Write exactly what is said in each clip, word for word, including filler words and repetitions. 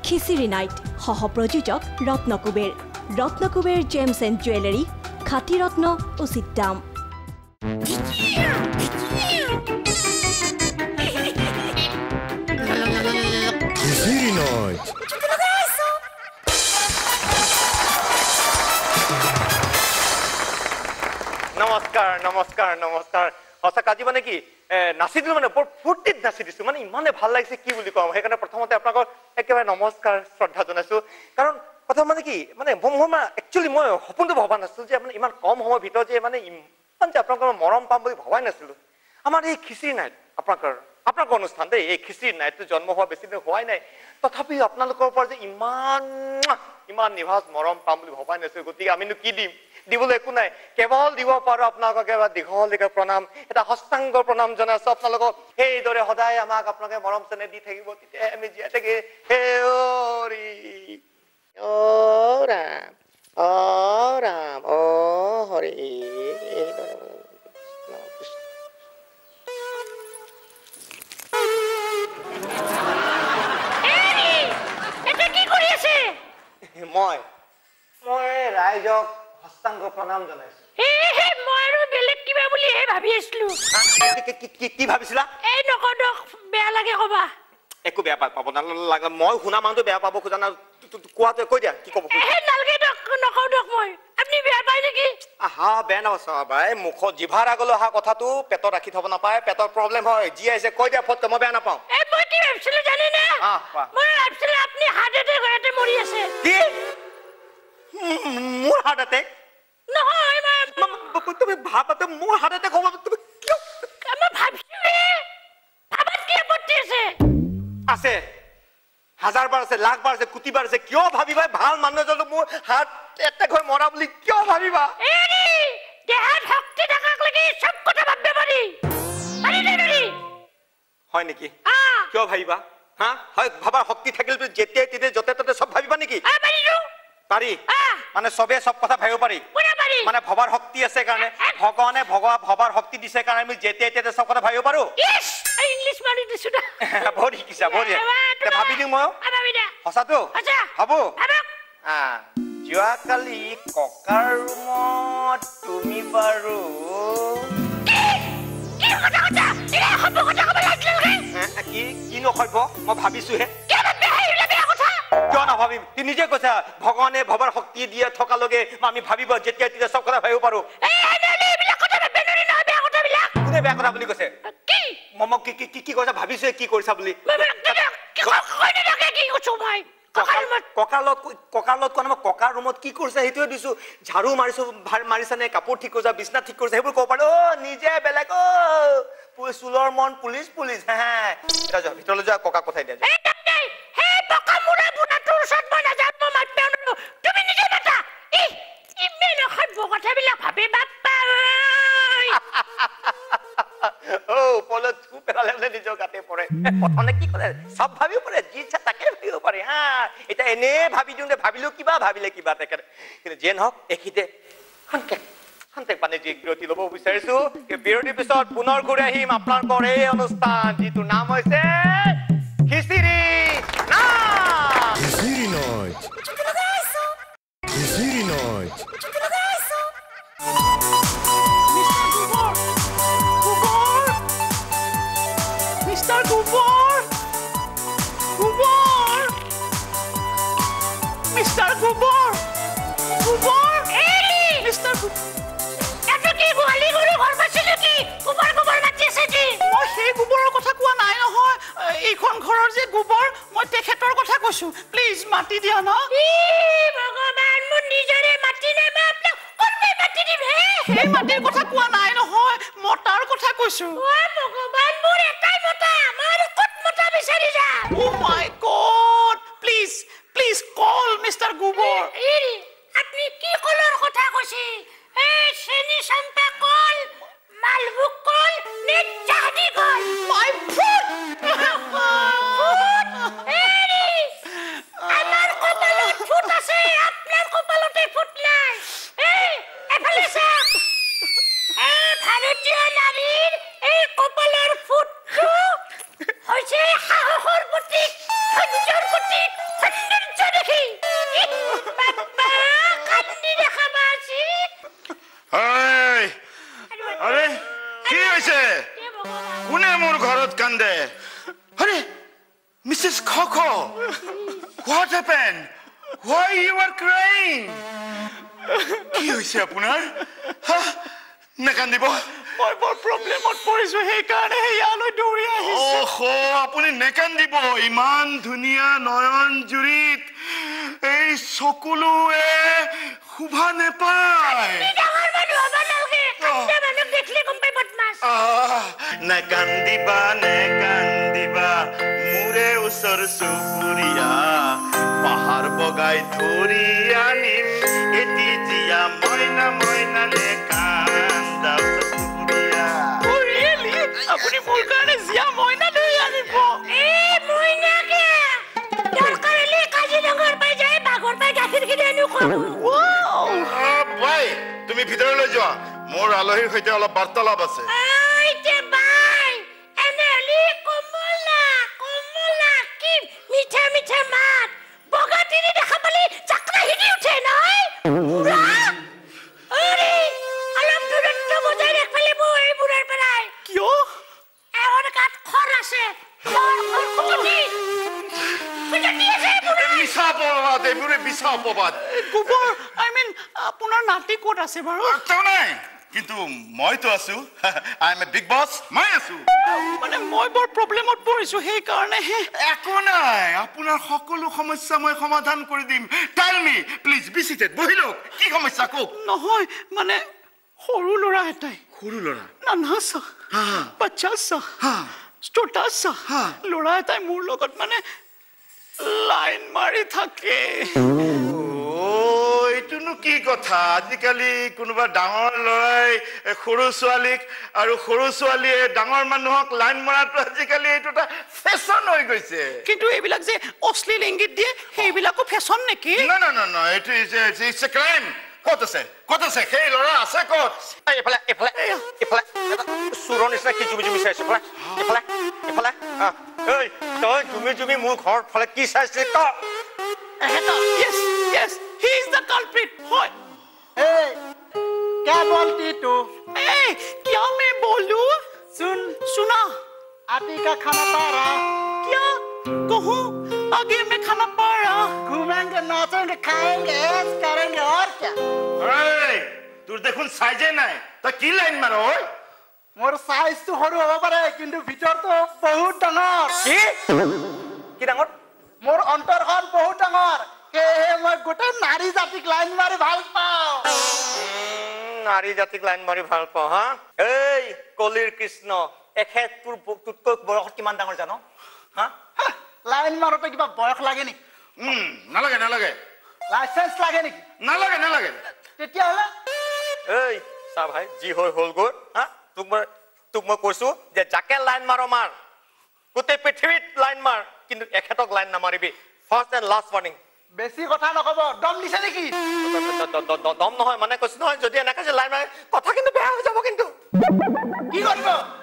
খিচিৰি night সহ প্ৰযোজক Ratnakuber Ratnakuber gems and jewellery খাতি ৰত্ন উচিত দাম খিচিৰি নাইট নমস্কাৰ নমস্কাৰ নমস্কাৰ সঁচা কাজি মানে কি নাচি দিলোঁ মানে বৰ ফূৰ্তিত নাচি দিছোঁ মানে ইমানে ভাল লাগিছে কি বুলি ক'ম সেইকাৰণে প্ৰথমতে আপোনালোকৰ একেবাৰে নমস্কাৰ শ্ৰদ্ধা জনাইছোঁ কাৰণ কথা মানে কি মানে মই মানে একচুৱেলি মই সপোনটো ভবা নাছিলোঁ যে মানে ইমান কম সময়ৰ ভিতৰত যে মানে ইমান যে আপোনালোকৰ মৰম পাম বুলি ভবাই নাছিলোঁ আমাৰ এই খিচিৰি নাইট আপোনালোকৰ আপোনালোকৰ অনুষ্ঠান দেই এই খিচিৰি নাইটটো জন্ম হোৱা বেছি দিন হোৱাই নাই তথাপিও আপোনালোকৰ পৰা যে ইমান ইমান নিভাজ মৰম পাম বুলি ভবাই নাছিলোঁ গতিকে আমিনো কি দিম দিবলৈ একো নাই কেৱল দিব পাৰোঁ আপোনালোকক একেবাৰে দীঘলীয়া প্ৰণাম এটা হস্তাংগ প্ৰণাম জনাইছোঁ আপোনালোকক সেইদৰে সদায় আমাক আপোনালোকে মৰম চেনেহ দি থাকিব তেতিয়া আমি জীয়াই থাকি হে হৰি অ ৰাম অ ৰাম অ হৰি মই মই ৰাইজক হস্তাংগ প্ৰণাম জনাইছো এই মই আৰু বেলেগ কিবা বুলি হে ভাবি আছিলো কি ভাবিছিলা এই নকদক বেয়া লাগে কবা একো বেয়া পাব নালাগে মই শুনা মানুহটো বেয়া পাব খোজা না কোৱাটো কৈ দিয়া কি ক'ব এই নালগে দক নকদক মই আপুনি বেয়া পায় নেকি আহা বেয়া নহয় বাই মুখত জিভাৰ আগলৈ অহা কথাটো পেটত ৰাখি থব নাপায় পেটৰ প্ৰব্লেম হয় যি আহিছে কৈ দিয়া ফট মই বেয়া নাপাওঁ এই মই কি ভাবিছিলো জানে না মই ভাবিছিলো আপুনি হাৰ্ট এটেক ঘৰতে মৰি আছে কি মোৰ হাৰ্ট এটেক নহয় তুমি ভাবাতে মোৰ হাৰ্ট এটেক হ'ব তুমি কিয় মই ভাবিছো ভাবাত কি আপত্তি আছে আছে হাজাৰ বাৰ আছে লাখ বাৰ আছে কোটি বাৰ আছে কিয় ভাবিবা ভাল মানুহ এজন মোৰ হাৰ্ট এটেক হৈ মৰা বুলি কিয় ভাবিবা এৰি দেহাত শক্তি থাকাক লাগি সব কথা ভাববে পাৰি পাৰি নে নৰি হয় নেকি কিয় ভাবিবা হা হয় ভাবা শক্তি থাকিল যেতিয়া তেতিয়া যতে ততে সব ভাবিবা নেকি পাৰি মানে সবে সব কথা ভাবিব পাৰি মানে ভবাৰ শক্তি আছে কাৰণে ভগৱানে ভগৱা ভবাৰ শক্তি দিছে কাৰণে আমি যেতিয়া তেতিয়া সব কথা ভাবিব পাৰো ইংলিছ মাৰি দিছো না বহুত শিকিছা বহুত ভাবি দিওঁ মই সঁচাটো ভাবো যোৱাকালি ককাৰ ৰুমত তুমি বাৰু কি কি নকৰিব মই ভাবিছোহে কিয় নাভাবিম তুমি নিজে কৈছা ভগৱানে ভবাৰ শক্তি দিয়ে থকালৈকে আমি ভাবিব যেতিয়া তেতিয়া সব কথা ভাবিব পাৰো কোনে বেয়া কথা বুলি কৈছে মোক কি কি কি কৈছা ভাবিছো কি কৰিছা বুলি ককাৰ লগত ককাৰ লগত কোৱা মই ককাৰ ৰুমত কি কৰিছা সেইটোৱে দিছো ঝাৰু মাৰিছো মাৰিছা নে কাপোৰ ঠিক কৰিছা বিছনা ঠিক কৰিছা সেইবোৰ ক'ব পাৰো অ নিজে বেলেগ অ চুলৰ মন পুলিচ পুলিচ হে এটা যোৱা ভিতৰলৈ যোৱা ককাক পঠাই দিয়া নিজৰ গাতে পৰে প্ৰথমে কি কৰে সব ভাবিব পাৰে যি ইচ্ছা তাকে ভাবিব পাৰে হা এতিয়া এনে ভাবি দিওঁ ভাবিলো কিবা ভাবিলে কিবা তাকে কিন্তু যে নহওক এইখিতে খন্তেক খন্তেক মানে যি বিৰতি ল'ব বিচাৰিছো বিৰতিৰ পিছত পুনৰ ঘূৰি আহিম আপোনালোকৰ এই অনুষ্ঠান যিটোৰ নাম হৈছে Khichiri night Khichiri night Khichiri night Mister Gubor! Gubor! Mister Gubor! Gubor! Eli! Mister Gubor! Eto ki goali guru ghor basile ki? Gubor Gubor mati ase ki? Moi সেই গুবৰৰ কথা কোৱা নাই নহয় এইখন ঘৰৰ যে গুবৰ মই তেখেতৰ কথা কৈছো প্লিজ মাটি দিয়া না ই ভগৱান মোৰ নিজৰে মাটি নাই মই আপোনাক কোনবে মাটি দিম হে সেই মাটিৰ কথা কোৱা নাই নহয় মটাৰ কথা কৈছো ও ভগৱান মোৰ এটাই মটা আমাৰ কত মটা বিচাৰি যা oh my god please please call mister Gubor এৰি আপনি কি কলৰ কথা কৈছে এই চেনি সম্পা কল মালভোগ কল নে জাহাদি কল মাই ফুট এৰি আমাৰ কপালত ফুট আছে আপোনাৰ কপালতে ফুট নাই এই এফালে চা এই ভাৰতীয় নাৰীৰ এই কপালৰ ফুটটো হৈছে সাহসৰ প্ৰতীক বাবা কান্দি দেখাবা আজি হাই আরে কি হইছে কোনে মোর ঘরত কান্দে আরে Mrs Khokho what happened why you are crying কি হইছে আপোনাৰ না কান্দিব মই বৰ প্ৰবলেমত পৰিছো সেই কাৰণে ইয়ালৈ দৌৰি আহিছো ওহো আপুনি নেকান্দিব ইমান ধুনীয়া নয়ন জুৰিত এই চকুলোৱে শুভা নেপায় ডাঙৰ মানুহ হ'ব নালগে কান্দে মানুহ দেখলে গম পাই বদমাছ নেকান্দিবা নেকান্দিবা মোৰে ওচৰ চুবুৰীয়া পাহাৰ বগাই ধৰি আনিম এটি জীয়া মইনা মইনা নেকান্দা আপুনি মোৰ কাৰণে জিয়া মইনা লৈ আনিব এই মইনাকে দৰকাৰ হ'লে কাজিৰঙাৰ পাই যায় বাঘৰ পাই গাখীৰ কিনি আনি খুৱাব ভাই তুমি ভিতৰলৈ যোৱা মোৰ আলহীৰ সৈতে অলপ বাৰ্তালাপ আছে আইতে বাই এনেলি কমলা কমলা কি মিঠা মিঠা মাত বগা তিৰি দেখা পালি চাকৰা হিদি উঠে নহয় পুৰা আৰে অলপ দূৰত্ব বজাই ৰাখিলে মই এই বুঢ়াৰ পৰাই কিয় এওঁৰ গাত খৰ আছে খৰ খৰ কুটি কুটি আছে বুঢ়া মিছা অপবাদ এইবোৰে মিছা অপবাদ গোবৰ আই মিন আপোনাৰ নাতি ক'ত আছে বাৰু তেওঁ নাই কিন্তু মইতো আছো আই এম এ বিগ বছ মই আছো মানে মই বৰ প্ৰবলেমত পৰিছো সেই কাৰণে একো নাই আপোনাৰ সকলো সমস্যা মই সমাধান কৰি দিম tell me please be seated বহি লওক কি সমস্যা কওক নহয় মানে সৰু ল'ৰা এটাই সৰু ল'ৰা নানা সা বাচ্চা সা ছোটা সা ল'ৰা এটাই মোৰ লগত মানে লাইন মাৰি থাকে এইটোনো কি কথা আজিকালি কোনোবা ডাঙৰ ল'ৰাই সৰু ছোৱালীক আৰু সৰু ছোৱালীয়ে ডাঙৰ মানুহক লাইন মৰাটো আজিকালি এইটো এটা ফেশ্বন হৈ গৈছে কিন্তু এইবিলাক যে অশ্লীল ইংগিত দিয়ে সেইবিলাকো ফেশ্বন নেকি না না না না এইটো ইটছ এ ক্ৰাইম ক'ত আছে ক'ত আছে সেই ল'ৰা আছে ক'ত এইফালে এইফালে এইফালে চোৰৰ নিচিনা কি জুমি জুমি চাইছো এইফালে এইফালে এইফালে ঐ তই জুমি জুমি মোৰ ঘৰ ফালে কি চাইছিলি ক yes yes he is the culprit hoy hey क्या बोलती तू hey क्या मैं बोलूं सुन सुना आदि का खाना पा रहा क्या कहूं आगे मैं खाना पा रहा घूमेंगे नाचेंगे खाएंगे ऐश करेंगे और क्या এই তোৰ দেখোন সাইজে নাই তই কি লাইন মাৰ ঐ मोर साइज तो সৰু হ'ব পাৰে কিন্তু ভিতৰটো বহুত ডাঙৰ কি কি ডাঙৰ मोर অন্তৰখন বহুত ডাঙৰ সেয়ে মই গোটেই নাৰী জাতিক লাইন মাৰি ভাল পাওঁ নাৰী জাতিক লাইন মাৰি ভাল পাওঁ হা এই কলিৰ কৃষ্ণ এখেত তোৰ তোতকৈ বয়সত কিমান ডাঙৰ জানো হা লাইন মাৰোতে কিবা বয়স লাগে নেকি উম নালাগে নালাগে লাইসেন্স লাগে নেকি নালাগে নালাগে তেতিয়াহ'লে এই চা ভাই যি হৈ হ'ল গৈ হা তোক মই তোক মই কৈছো যে যাকে লাইন মাৰ মাৰ গোটেই পৃথিৱীত লাইন মাৰ কিন্তু এখেতক লাইন নামাৰিবি ফাৰ্ষ্ট এণ্ড লাষ্ট ৱাৰ্নিং বেছি কথা নকব দম দিছে নেকি দম নহয় মানে কৈছো নহয় যদি এনেকৈ যে লাইন মাৰে কথা কিন্তু বেয়া হৈ যাব কিন্তু কি কৰিব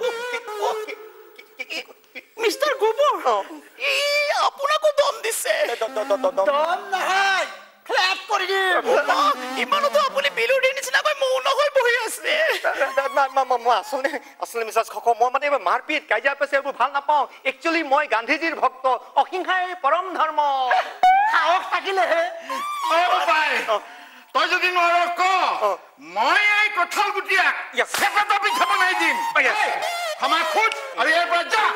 মিস্টাৰ গোবৰ ই আপোনাকো দম দিছে দম নহয় ফ্লেট কৰি দিম ইমানতো আপুনি বিলুৰ নিচিনাকৈ মৌন হৈ বহি আছে মই আচলতে আচলতে মিছাছ খক মই মানে মাৰপিট কাজিয়া পেছে এইবোৰ ভাল নাপাওঁ একচুৱেলি মই গান্ধীজীৰ ভক্ত অহিংসাই পৰম ধৰ্ম সাহস থাকিলেহে তই যদি নোৱাৰ ক মই এই কঁঠাল গুটিয়াক চেপেটা পিঠা বনাই দিম ক্ষমা খুদ আৰু ইয়াৰ পৰা যা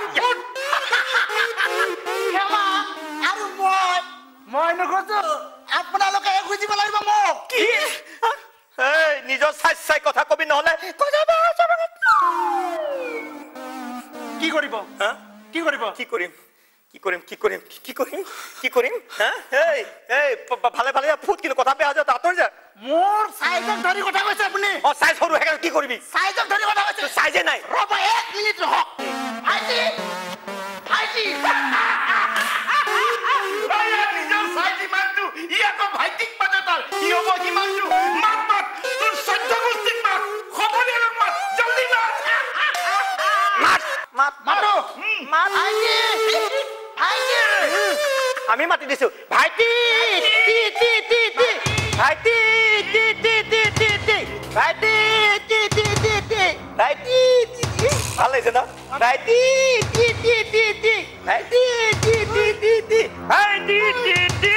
ক্ষমা আৰু মই মই নখোজো আপোনালোকে খুজিব লাগিব মোক কি এই নিজৰ চাই চাই কথা কবি নহলে কি কৰিব হা কি কৰিব কি কৰিম কি কৰিম কি কৰিম কি কৰিম কি কৰিম হা এই এই ভালে ভালে ফুট কিন্তু কথা বেয়া হৈ যায় আঁতৰি যা মোৰ সাইজক ধৰি কথা কৈছে আপুনি অ চাইজ সৰু হেকাৰ কি কৰিবি সাইজক ধৰি কথা কৈছে চাইজে নাই ৰ'ব এক মিনিট ৰহক আইজি আইজি নিজৰ চাইজ ইমানটো ই আকৌ ভাইটিক মানে তাৰ ই হ'ব কিমানটো মাত মাত তোৰ চৈধ্য গোষ্ঠীক মাত খবৰীয়ালক মাত জলদি মাত মাত মাত মাতো মাত আইজি আইজি আমি মাতি দিছো ভাইটি টি টি টি টি ভাইটি টি টি টি টি টি ভাইটি টি টি টি টি ভাইটি ভাল লাগিছে না ভাইটি টি টি টি টি ভাইটি টি টি টি টি ভাইটি টি টি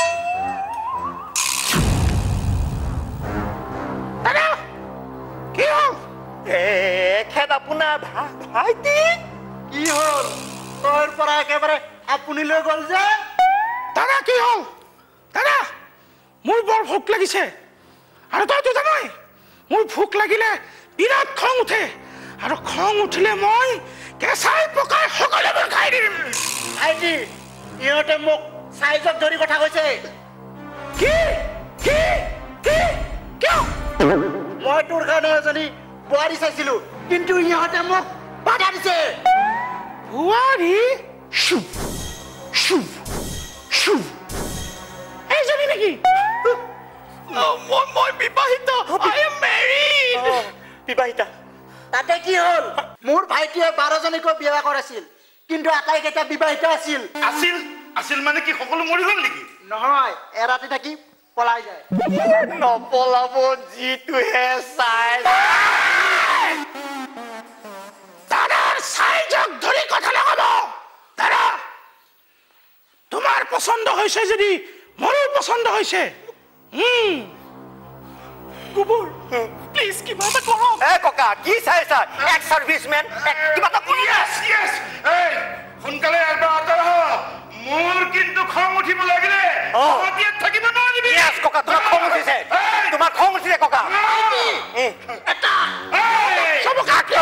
দাদা কি হ'ল এ খেদ আপোনাৰ ভাইটি কি হ'ল তোৰ পৰা একেবাৰে আপুনি লৈ গ'ল যে দাদা কি হ'ল দাদা মোৰ বৰ ভোক লাগিছে আৰু তইতো জানই মোৰ ভোক লাগিলে বিৰাট খং উঠে আৰু খং উঠিলে মই কেঁচাই পকাই সকলোবোৰ খাই দিম ভাইটি ইহঁতে মোক চাইজত ধৰি কথা কৈছে কি কি কি কিয় মই তোৰ কাৰণে এজনী বোৱাৰী চাইছিলো কিন্তু ইহঁতে মোক বাধা দিছে বোৱাৰী শু শু শু এইজনী নেকি মই মই বিবাহিত আই এম মেৰিড বিবাহিতা তাতে কি হ'ল মোৰ ভাইটিয়ে বাৰজনীকৈ বিয়া কৰাইছিল কিন্তু আটাইকেইটা বিবাহিত আছিল আছিল আছিল মানে কি সকলো মৰি গ'ল নেকি নহয় এৰাতি থাকি পলাই যায় নপলাব যিটোহে চাই দাদাৰ চাইজক ধৰি কথা লগাব দাদা তোমাৰ পছন্দ হৈছে যদি মোৰো পছন্দ হৈছে গোবৰ প্লিজ কিবা এটা কৰক এ ককা কি চাইছা এক সাৰ্ভিসমেন কিবা এটা কৰি ইয়েস ইয়েস এই সোনকালে আইবা আতৰ হ মোৰ কিন্তু খং উঠিব লাগিলে অতিয়া থাকিব নোৱাৰিবি ইয়েস ককা তোমাৰ খং উঠিছে তোমাৰ খং উঠিছে ককা এটা সব কাকে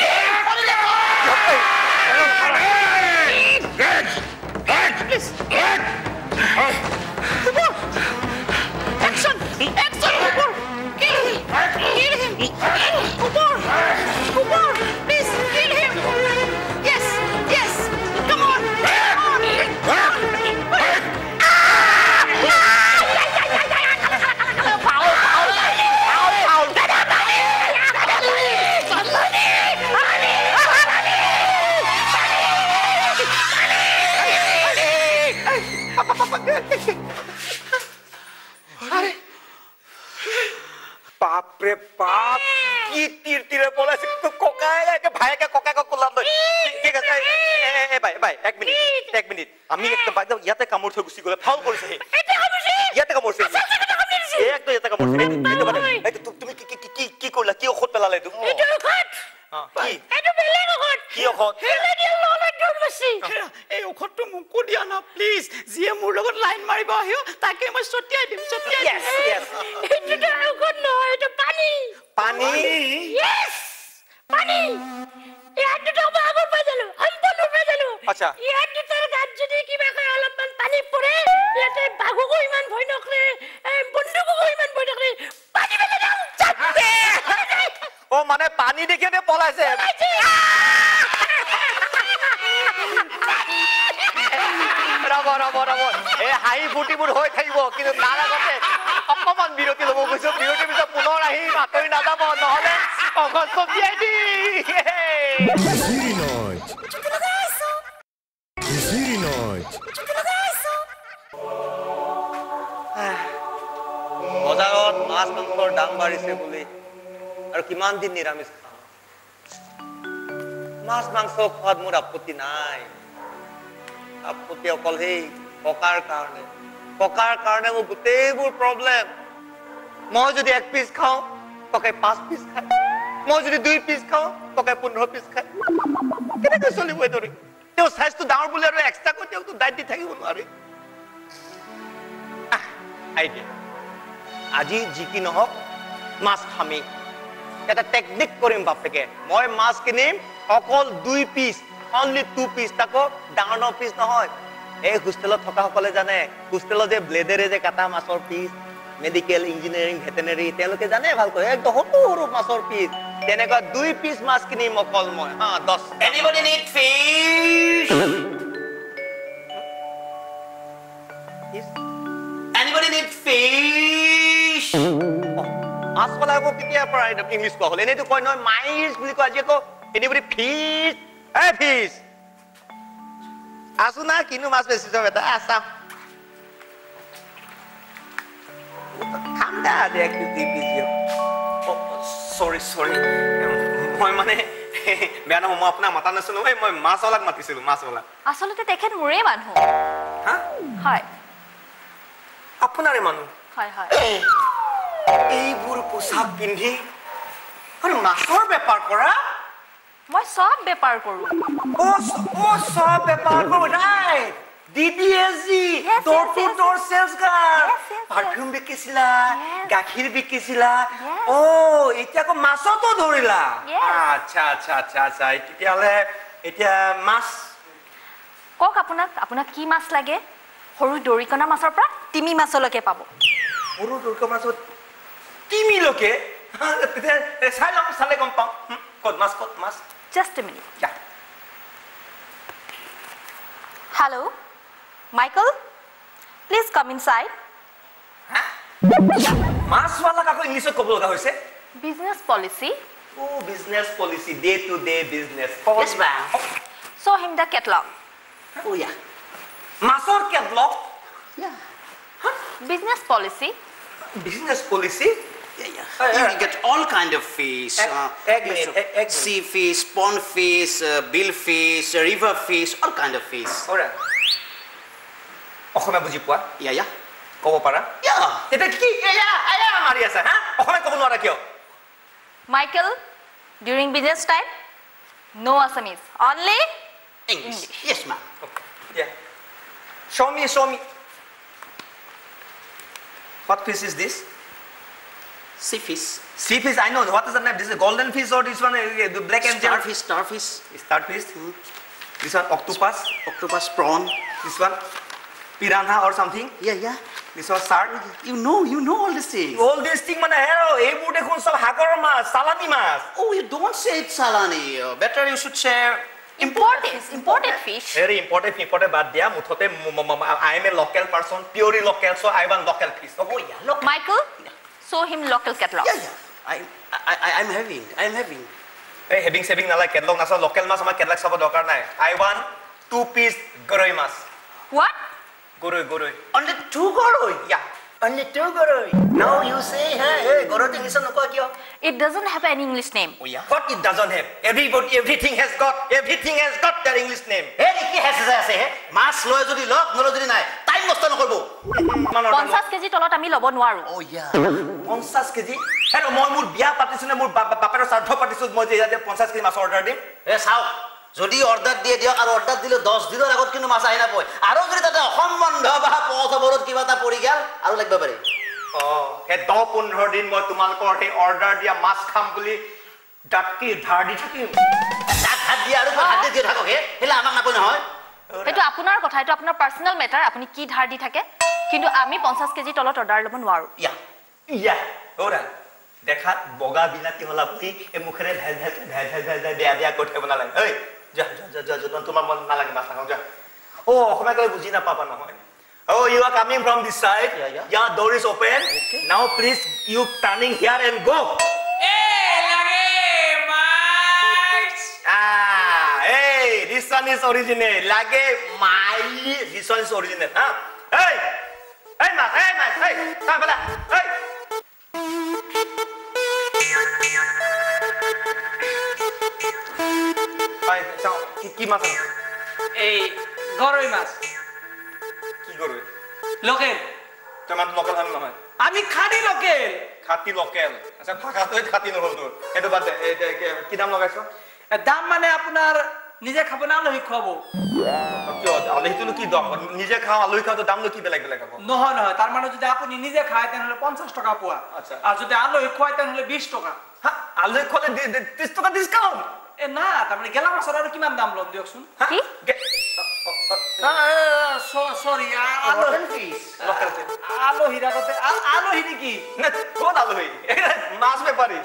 Action! Action! Kumar! Kill him! Kill him! Kumar! Kumar! Please kill him! Yes! Yes! Come on! Come on! বাপরে বাপ কি তীর তীরে বলেছে ককাই একে ভাইকে ককাকে কলাম নয় ঠিক আছে এ ভাই ভাই এক মিনিট এক মিনিট আমি একদম বাইদেউ ইয়াতে কামড় থৈ গুচি গ'লে ফাউল কৰিছে ইয়াতে কামড়ছে একদম ইয়াতে কামড়ছে তুমি কি কি কি কি কৰিলা কি ঔষধ পেলালে এইটো এইটো ঔষধ কি এইটো বেলেগ ঔষধ কি ঔষধ এই ঔষধটো মোকো দিয়া না প্লিজ যিয়ে মোৰ লগত লাইন মাৰিব আহিও তাকে মই ছটিয়াই দিম ছটিয়াই দিম এইটো ঔষধ নহয় এইটো পানী পানী ইয়েস পানী ইয়াত তো আগৰ পাইলো সম্পূৰ্ণ পাইলো আচ্ছা ইয়াত তাৰ গাত যদি কিবা কয় অলপমান পানী পৰে ইয়াতে বাঘকো ইমান ভয় নকৰে বন্দুককো ইমান ভয় নকৰে পানী বেলে যাও চাপে ও মানে পানী দেখিনে পলাইছে ৰব ৰব ৰব এই হাঁহি ফুটিবোৰ হৈ থাকিব কিন্তু তাৰ আগতে অকমান বিৰতি ল'ব গৈছো বিৰতিৰ পিছত পুনৰ আহি বাতৰি নাযাব নহ'লে অগত ছটিয়াই দি Ziri noite. Ziri noite. বজাৰত মাছ মাংসৰ দাম বাঢ়িছে বুলি আৰু কিমান দিন নিৰামিষ খাম মাছ মাংস খোৱাত মোৰ আপত্তি নাই আপত্তি অকল সেই ককাৰ কাৰণে ককাৰ কাৰণে মোৰ গোটেইবোৰ প্ৰব্লেম মই যদি এক পিচ খাওঁ ককাই পাঁচ পিচ খায় মই যদি দুই পিচ খাওঁ ককাই পোন্ধৰ পিচ খায় কেনেকৈ চলিব এইদৰে তেওঁ স্বাস্থ্য ডাঙৰ বুলি আৰু এক্সট্ৰাকৈ তেওঁতো ডাইট দি থাকিব নোৱাৰি আইডিয়া আজি যি কি নহওক মাছ খামি এটা টেকনিক কৰিম বাপেকে মই মাছ কিনিম অকল দুই পিচ অনলি টু পিচ তাকো ডাঙৰ ন পিচ নহয় এই হোষ্টেলত থকা সকলে জানে হোষ্টেলত যে ব্লেডেৰে যে কাটা মাছৰ পিচ মেডিকেল ইঞ্জিনিয়াৰিং ভেটেনেৰি তেওঁলোকে জানে ভালকৈ একদম সৰু সৰু মাছৰ পিচ তেনেকুৱা দুই পিচ মাছ কিনিম অকল মই হা দহ anybody need fish anybody need fish মাছ পলাই আকৌ কেতিয়াৰ পৰা ইংলিছ কোৱা হ'ল এনেইতো কয় নহয় মাইছ বুলি কয় আজি আকৌ এনিবডি ফিছ এ ফিছ আছো না কিনো মাছ বেচিছ বেটা আছা ঠাণ্ডা দে এক কেজি পিজিও সৰি সৰি মই মানে বেয়া নহয় মই আপোনাক মাতা নাছিলো এই মই মাছৱালাক মাতিছিলো মাছৱালা আসলতে তেখেত মোৰে মানুহ হা হয় আপোনাৰে মানুহ হয় হয় এইবোৰ পোছাক পিন্ধি আৰু মাছৰ বেপাৰ কৰা মই সব বেপাৰ কৰো ও ও সব বেপাৰ কৰো নাই ডিডিএসজি door to door sales girl perfume বিকিছিলা গাখীৰ বিকিছিলা ও এতিয়া কো মাছতো ধৰিলা আচ্ছা আচ্ছা আচ্ছা আচ্ছা এতিয়ালে এতিয়া মাছ কক আপোনাক আপোনাক কি মাছ লাগে সৰু দৰিকণা মাছৰ পৰা তিমি মাছলৈকে পাব সৰু দৰিকণা মাছত তিমি লকে চাই লম চালে গম পাম কত মাছ কত মাছ just a minute hello Michael, please come inside. মাছৱালা কাকো ইংলিশত ক'ব লগা হৈছে Business policy. Oh, business policy, day to day business. Yes, ma'am. Show him the catalog. Oh, yeah. মাছৰ catalog? Yeah. Huh? Business policy. Business policy? Yeah, yeah. Uh, you get all kind of fish. Egg, uh, egg, egg, egg, egg. Sea fish, pond fish, uh, bill fish, uh, river fish, all kind of fish. Alright. অসমীয়া বুজি পোৱা Yeah, yeah. ক'ব পাৰা Yeah. এটা কি এয়া এয়া মাৰি আছে হা অসমীয়া ক'ব নোৱাৰা কিয় Michael, during business time, no Assamese, only English. Yes, ma'am. Okay. Yeah. Show me, show me. What fish is this? Sea fish. Sea fish, I know. What is the name? This is golden fish or this one, uh, the black angel? Starfish, starfish. Starfish. Mm. This one, octopus. Octopus, prawn. This one, piranha or something. Yeah, yeah. This one, shark. You know, you know all these things. All these things, man, hero. এইবোৰ দেখোন সব সাগৰৰ মাছ, সালানি মাছ. Oh, you don't say it's salani. Uh, better you should say imported, imported fish. Very important, important. But dia, mutote, I am a local person, purely local, so I want local fish. Oh yeah, local. Michael, show him local catalog. Yeah, yeah. I, I, I, I'm having, I'm having. Hey, having saving na like catalog na sa local mas, ama catalog sa dokar na. I want two piece goroy mas. What? Goroy, goroy. Only two goroy? Yeah. Only two goroy. Now you say, hey, hey, goroy thing is no kya? It doesn't have any English name. Oh yeah. What it doesn't have? Everybody, everything has got, everything has got their English name. Hey, ki has ase he? Mas loy jodi lok, nolo jodi nai. Time nosto nokorbo. পঞ্চাশ KG তলত আমি ল'ব নোৱাৰো Oh yeah. পঞ্চাশ KG? Hello মই মোৰ বিয়া পাতিছো নে মোৰ বাপেৰ শ্ৰাদ্ধ পাতিছো মই যে ইয়াতে পঞ্চাশ কেজি মাছ অৰ্ডাৰ দিম? এ চাও যদি অৰ্ডাৰ দিয়ে দিয়ক আৰু অৰ্ডাৰ দিলে দহ দিনৰ আগত কিন্তু মাছ আহি নাপয় আৰু যদি তাতে সম্বন্ধ বা পথবৰত কিবা এটা পৰি গেল আৰু লাগিব পাৰে অ হে দহ পোন্ধৰ দিন মই তোমালোকৰ হে অৰ্ডাৰ দিয়া মাছ খাম বুলি ডাকি ধাৰ দি থাকিম ডাক হাত দিয়া আৰু হাত দি দিয়ে থাকক হে হেলা আমাক নাপয় নহয় এইটো আপোনাৰ কথা এইটো আপোনাৰ পাৰ্সোনাল মেটাৰ আপুনি কি ধাৰ দি থাকে কিন্তু আমি পঞ্চাশ কেজি তলত অৰ্ডাৰ ল'ব নোৱাৰো ইয়া ইয়া ওৰা দেখাত বগা বিলাতি হলা বুলি এ মুখৰে ভেল ভেল ভেল ভেল ভেল বেয়া বেয়া কৈ থাকিব নালাগে ঐ যা যা যা যা তোমাৰ মন নালাগে মাছ খাওঁ যা ও অসমীয়া কৈ বুজি নাপাবা নহয় Oh, you are coming from this side? Yeah, yeah. Yeah, door is open. Okay. Now, please, you turning here and go. Hey, lage, Max. Ah, hey, this one is original. Lage, my, this one is original. Huh? Hey, hey, Max, hey, Max, hey, come on, hey. Hey, chao, ki ki mas? Hey, গৰৈ মাছ কি গৰৈ local তোমাৰ local হাম নহয় আমি খাটি local খাটি local আচ্ছা ফাকাটোই খাটি নহল তোৰ এটো বাদ দে কি দাম লগাইছো দাম মানে আপোনাৰ নিজে খাব না আলহী খুৱাব কি আলহীটো কি দাম নিজে খাও আলহী খাও তো দাম কি বেলেগ বেলেগ হ'ব নহয় নহয় তাৰ মানে যদি আপুনি নিজে খায় তেনেহলে পঞ্চাশ টকা পোৱা আচ্ছা আৰু যদি আলহী খুৱায় তেনেহলে বিশ টকা আলহী খলে ত্ৰিশ টকা ডিসকাউন্ট এ না তাৰ মানে গেলা মাছৰ আৰু কিমান দাম লম দিয়কচোন কি সরি আলহী আলহীর আগতে আলহী নেকি না কোন আলহী মাছ ব্যাপারী